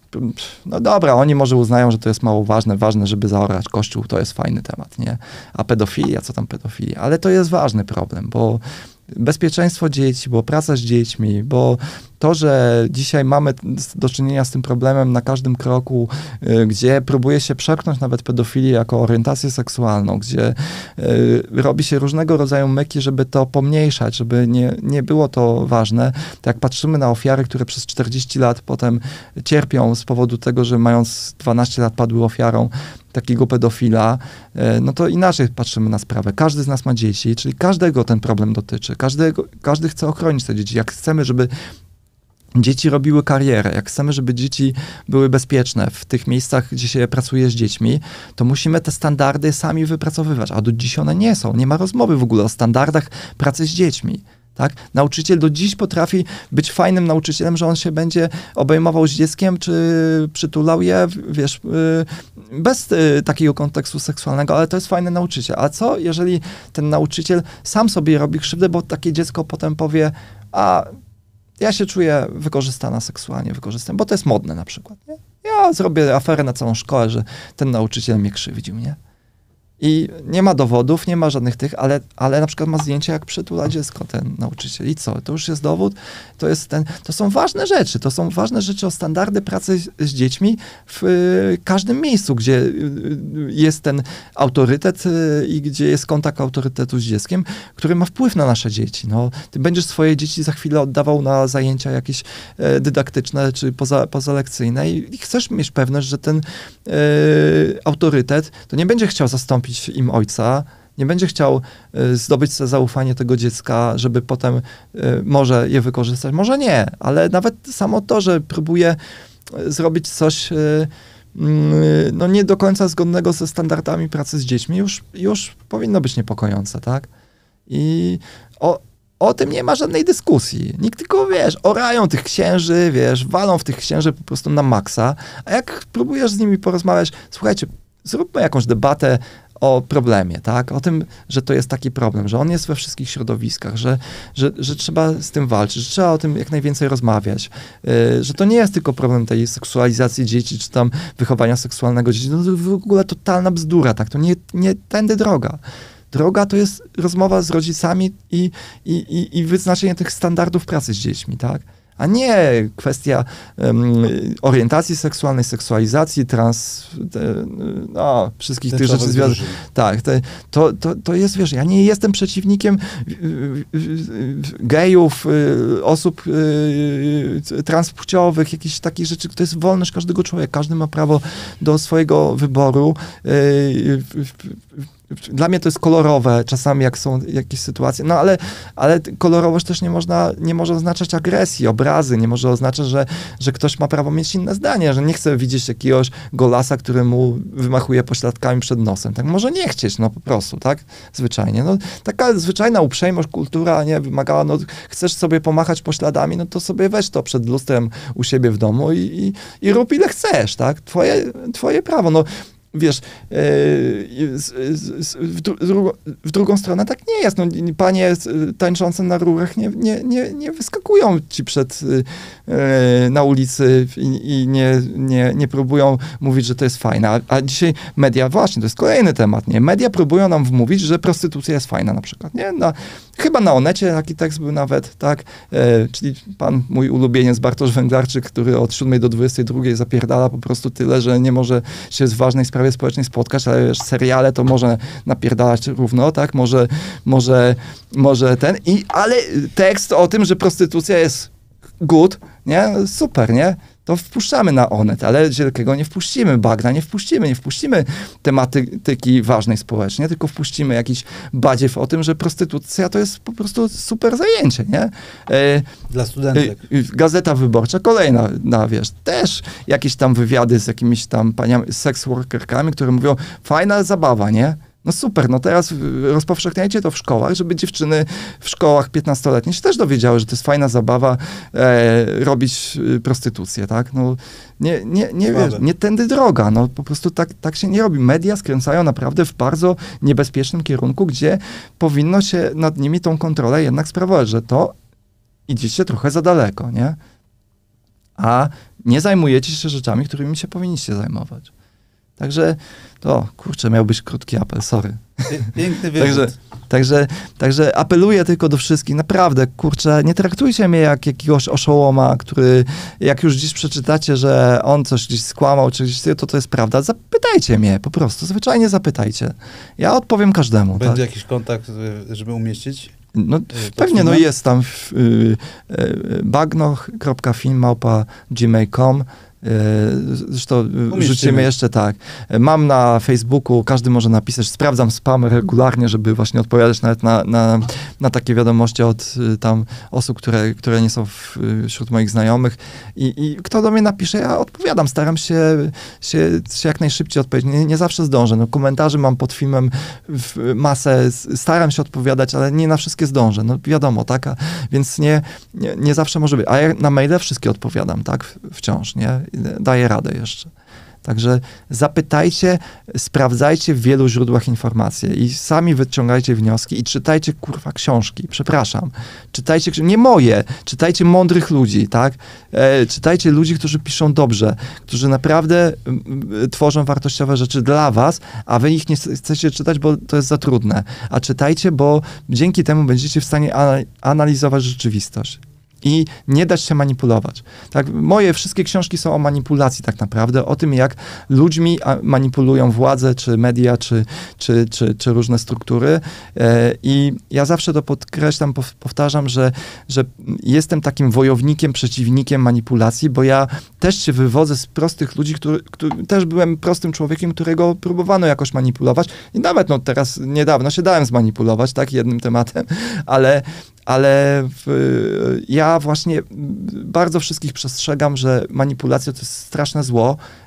no dobra, oni może uznają, że to jest mało ważne, żeby zaorać Kościół, to jest fajny temat, nie? A pedofilia, co tam pedofilia? Ale to jest ważny problem, bo bezpieczeństwo dzieci, bo praca z dziećmi, bo to, że dzisiaj mamy do czynienia z tym problemem na każdym kroku, gdzie próbuje się przepchnąć nawet pedofilię jako orientację seksualną, gdzie robi się różnego rodzaju myki, żeby to pomniejszać, żeby nie było to ważne. Tak jak patrzymy na ofiary, które przez 40 lat potem cierpią z powodu tego, że mając 12 lat padły ofiarą takiego pedofila, no to inaczej patrzymy na sprawę. Każdy z nas ma dzieci, czyli każdego ten problem dotyczy. Każdy chce ochronić te dzieci. Jak chcemy, żeby dzieci robiły karierę, jak chcemy, żeby dzieci były bezpieczne w tych miejscach, gdzie się pracuje z dziećmi, to musimy te standardy sami wypracowywać. A do dziś one nie są. Nie ma rozmowy w ogóle o standardach pracy z dziećmi. Tak? Nauczyciel do dziś potrafi być fajnym nauczycielem, że on się będzie obejmował z dzieckiem, czy przytulał je, wiesz, bez takiego kontekstu seksualnego, ale to jest fajny nauczyciel. A co, jeżeli ten nauczyciel sam sobie robi krzywdę, bo takie dziecko potem powie, a ja się czuję wykorzystana seksualnie, bo to jest modne na przykład. Nie? Ja zrobię aferę na całą szkołę, że ten nauczyciel mnie krzywdził, nie? I nie ma dowodów, nie ma żadnych tych, ale na przykład ma zdjęcie, jak przytula dziecko ten nauczyciel. I co? To już jest dowód? To są ważne rzeczy. To są ważne rzeczy o standardy pracy z dziećmi w każdym miejscu, gdzie jest ten autorytet i gdzie jest kontakt autorytetu z dzieckiem, który ma wpływ na nasze dzieci. No, ty będziesz swoje dzieci za chwilę oddawał na zajęcia jakieś dydaktyczne czy pozalekcyjne i chcesz mieć pewność, że ten autorytet to nie będzie chciał zastąpić im ojca, nie będzie chciał zdobyć sobie zaufanie tego dziecka, żeby potem może je wykorzystać, może nie, ale nawet samo to, że próbuje zrobić coś no nie do końca zgodnego ze standardami pracy z dziećmi, już powinno być niepokojące, tak? I o tym nie ma żadnej dyskusji. Nikt tylko, wiesz, orają tych księży, wiesz, walą w tych księży po prostu na maksa, a jak próbujesz z nimi porozmawiać, słuchajcie, zróbmy jakąś debatę o problemie, tak? O tym, że to jest taki problem, że on jest we wszystkich środowiskach, że trzeba z tym walczyć, że trzeba o tym jak najwięcej rozmawiać, że to nie jest tylko problem tej seksualizacji dzieci, czy tam wychowania seksualnego dzieci, no to w ogóle totalna bzdura, tak? To nie tędy droga. Droga to jest rozmowa z rodzicami i wyznaczenie tych standardów pracy z dziećmi, tak? A nie kwestia orientacji seksualnej, seksualizacji, wszystkich tych rzeczy związanych. Tak, to jest, wiesz, ja nie jestem przeciwnikiem gejów, osób transpłciowych, jakichś takich rzeczy, to jest wolność każdego człowieka, każdy ma prawo do swojego wyboru. Dla mnie to jest kolorowe, czasami jak są jakieś sytuacje, no ale kolorowość też nie może oznaczać agresji, obrazy, nie może oznaczać, że ktoś ma prawo mieć inne zdanie, że nie chce widzieć jakiegoś golasa, który mu wymachuje pośladkami przed nosem, tak może nie chcieć, no po prostu, tak, zwyczajnie, no taka zwyczajna uprzejmość, kultura, nie, wymagała, no chcesz sobie pomachać pośladami, no to sobie weź to przed lustrem u siebie w domu i rób ile chcesz, tak, twoje prawo, no. Wiesz, w drugą stronę tak nie jest. No, panie tańczące na rurach nie wyskakują ci na ulicy i nie próbują mówić, że to jest fajne. A dzisiaj media, właśnie, to jest kolejny temat, nie? Media próbują nam wmówić, że prostytucja jest fajna na przykład, nie? Chyba na Onecie taki tekst był nawet, tak? Czyli pan, mój ulubieniec Bartosz Węglarczyk, który od 7 do 22 zapierdala po prostu tyle, że nie może się z ważnej sprawie społecznej spotkać, ale wiesz, seriale to może napierdalać równo, tak? Może ten. Ale tekst o tym, że prostytucja jest good, nie? Super, nie? To wpuszczamy na Onet, ale Zielkiego nie wpuścimy, Bagna nie wpuścimy tematyki ważnej społecznie, tylko wpuścimy jakiś badziew o tym, że prostytucja to jest po prostu super zajęcie, nie? Dla studentek. Gazeta Wyborcza, kolejna, wiesz, też jakieś tam wywiady z jakimiś tam paniami, sex workerkami, które mówią, fajna zabawa, nie? No super, no teraz rozpowszechniajcie to w szkołach, żeby dziewczyny w szkołach 15-letnie się też dowiedziały, że to jest fajna zabawa robić prostytucję, tak? No nie tędy droga, no po prostu tak się nie robi. Media skręcają naprawdę w bardzo niebezpiecznym kierunku, gdzie powinno się nad nimi tą kontrolę jednak sprawować, że to idziecie trochę za daleko, nie? A nie zajmujecie się rzeczami, którymi się powinniście zajmować. Także to, kurczę, miał być krótki apel, sorry. Piękny wywód. Także apeluję tylko do wszystkich, naprawdę, kurczę, nie traktujcie mnie jak jakiegoś oszołoma, który, jak już dziś przeczytacie, że on coś gdzieś skłamał, czy gdzieś to jest prawda, zapytajcie mnie, po prostu, zwyczajnie zapytajcie. Ja odpowiem każdemu. Będzie jakiś kontakt, żeby umieścić? No pewnie, no jest tam bagno.film@gmail.com. Zresztą rzucimy jeszcze tak. Mam na Facebooku, każdy może napisać, sprawdzam spam regularnie, żeby właśnie odpowiadać nawet na takie wiadomości od tam osób, które nie są wśród moich znajomych. I kto do mnie napisze, ja odpowiadam. Staram się jak najszybciej odpowiedzieć. Nie zawsze zdążę. No, komentarzy mam pod filmem masę, staram się odpowiadać, ale nie na wszystkie zdążę. No wiadomo, tak? Więc nie zawsze może być. A ja na maile wszystkie odpowiadam, tak? Wciąż, nie? Daję radę jeszcze. Także zapytajcie, sprawdzajcie w wielu źródłach informacje i sami wyciągajcie wnioski i czytajcie, kurwa, książki. Przepraszam. Czytajcie, nie moje, czytajcie mądrych ludzi, tak? Czytajcie ludzi, którzy piszą dobrze, którzy naprawdę tworzą wartościowe rzeczy dla was, a wy ich nie chcecie czytać, bo to jest za trudne. A czytajcie, bo dzięki temu będziecie w stanie analizować rzeczywistość. I nie dać się manipulować. Tak, moje wszystkie książki są o manipulacji tak naprawdę, o tym, jak ludźmi manipulują władze, czy media, czy różne struktury. I ja zawsze to podkreślam, powtarzam, że jestem takim wojownikiem, przeciwnikiem manipulacji, bo ja też się wywodzę z prostych ludzi, też byłem prostym człowiekiem, którego próbowano jakoś manipulować. I nawet teraz niedawno się dałem zmanipulować, tak, jednym tematem, ale ja właśnie bardzo wszystkich przestrzegam, że manipulacja to jest straszne zło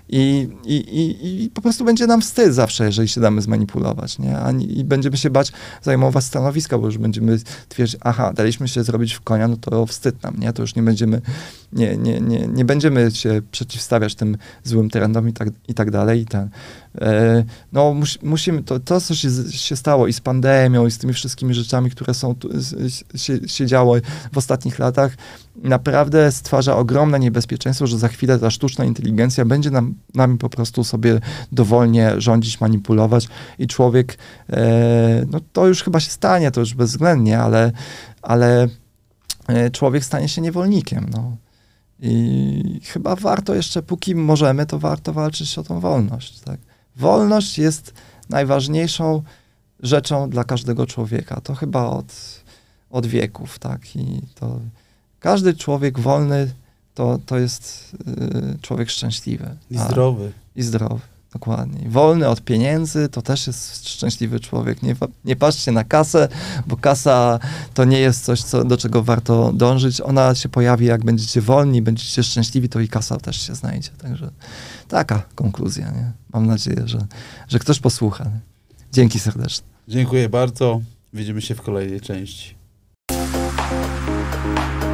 I po prostu będzie nam wstyd zawsze, jeżeli się damy zmanipulować, nie? I będziemy się bać zajmować stanowiska, bo już będziemy twierdzić, aha, daliśmy się zrobić w konia, no to wstyd nam, nie? To już nie będziemy, nie będziemy się przeciwstawiać tym złym trendom i tak dalej. No musimy, to co się stało i z pandemią, i z tymi wszystkimi rzeczami, które się działo w ostatnich latach, naprawdę stwarza ogromne niebezpieczeństwo, że za chwilę ta sztuczna inteligencja będzie nami po prostu sobie dowolnie rządzić, manipulować i człowiek, no to już chyba się stanie, to już bezwzględnie, ale człowiek stanie się niewolnikiem, no. I chyba warto jeszcze, póki możemy, to warto walczyć o tą wolność, tak? Wolność jest najważniejszą rzeczą dla każdego człowieka. To chyba od wieków, tak? I to każdy człowiek wolny to jest człowiek szczęśliwy. I zdrowy. I zdrowy, dokładnie. Wolny od pieniędzy to też jest szczęśliwy człowiek. Nie patrzcie na kasę, bo kasa to nie jest coś, do czego warto dążyć. Ona się pojawi, jak będziecie wolni, będziecie szczęśliwi, to i kasa też się znajdzie. Także taka konkluzja, nie? Mam nadzieję, że ktoś posłucha. Nie? Dzięki serdecznie. Dziękuję bardzo. Widzimy się w kolejnej części.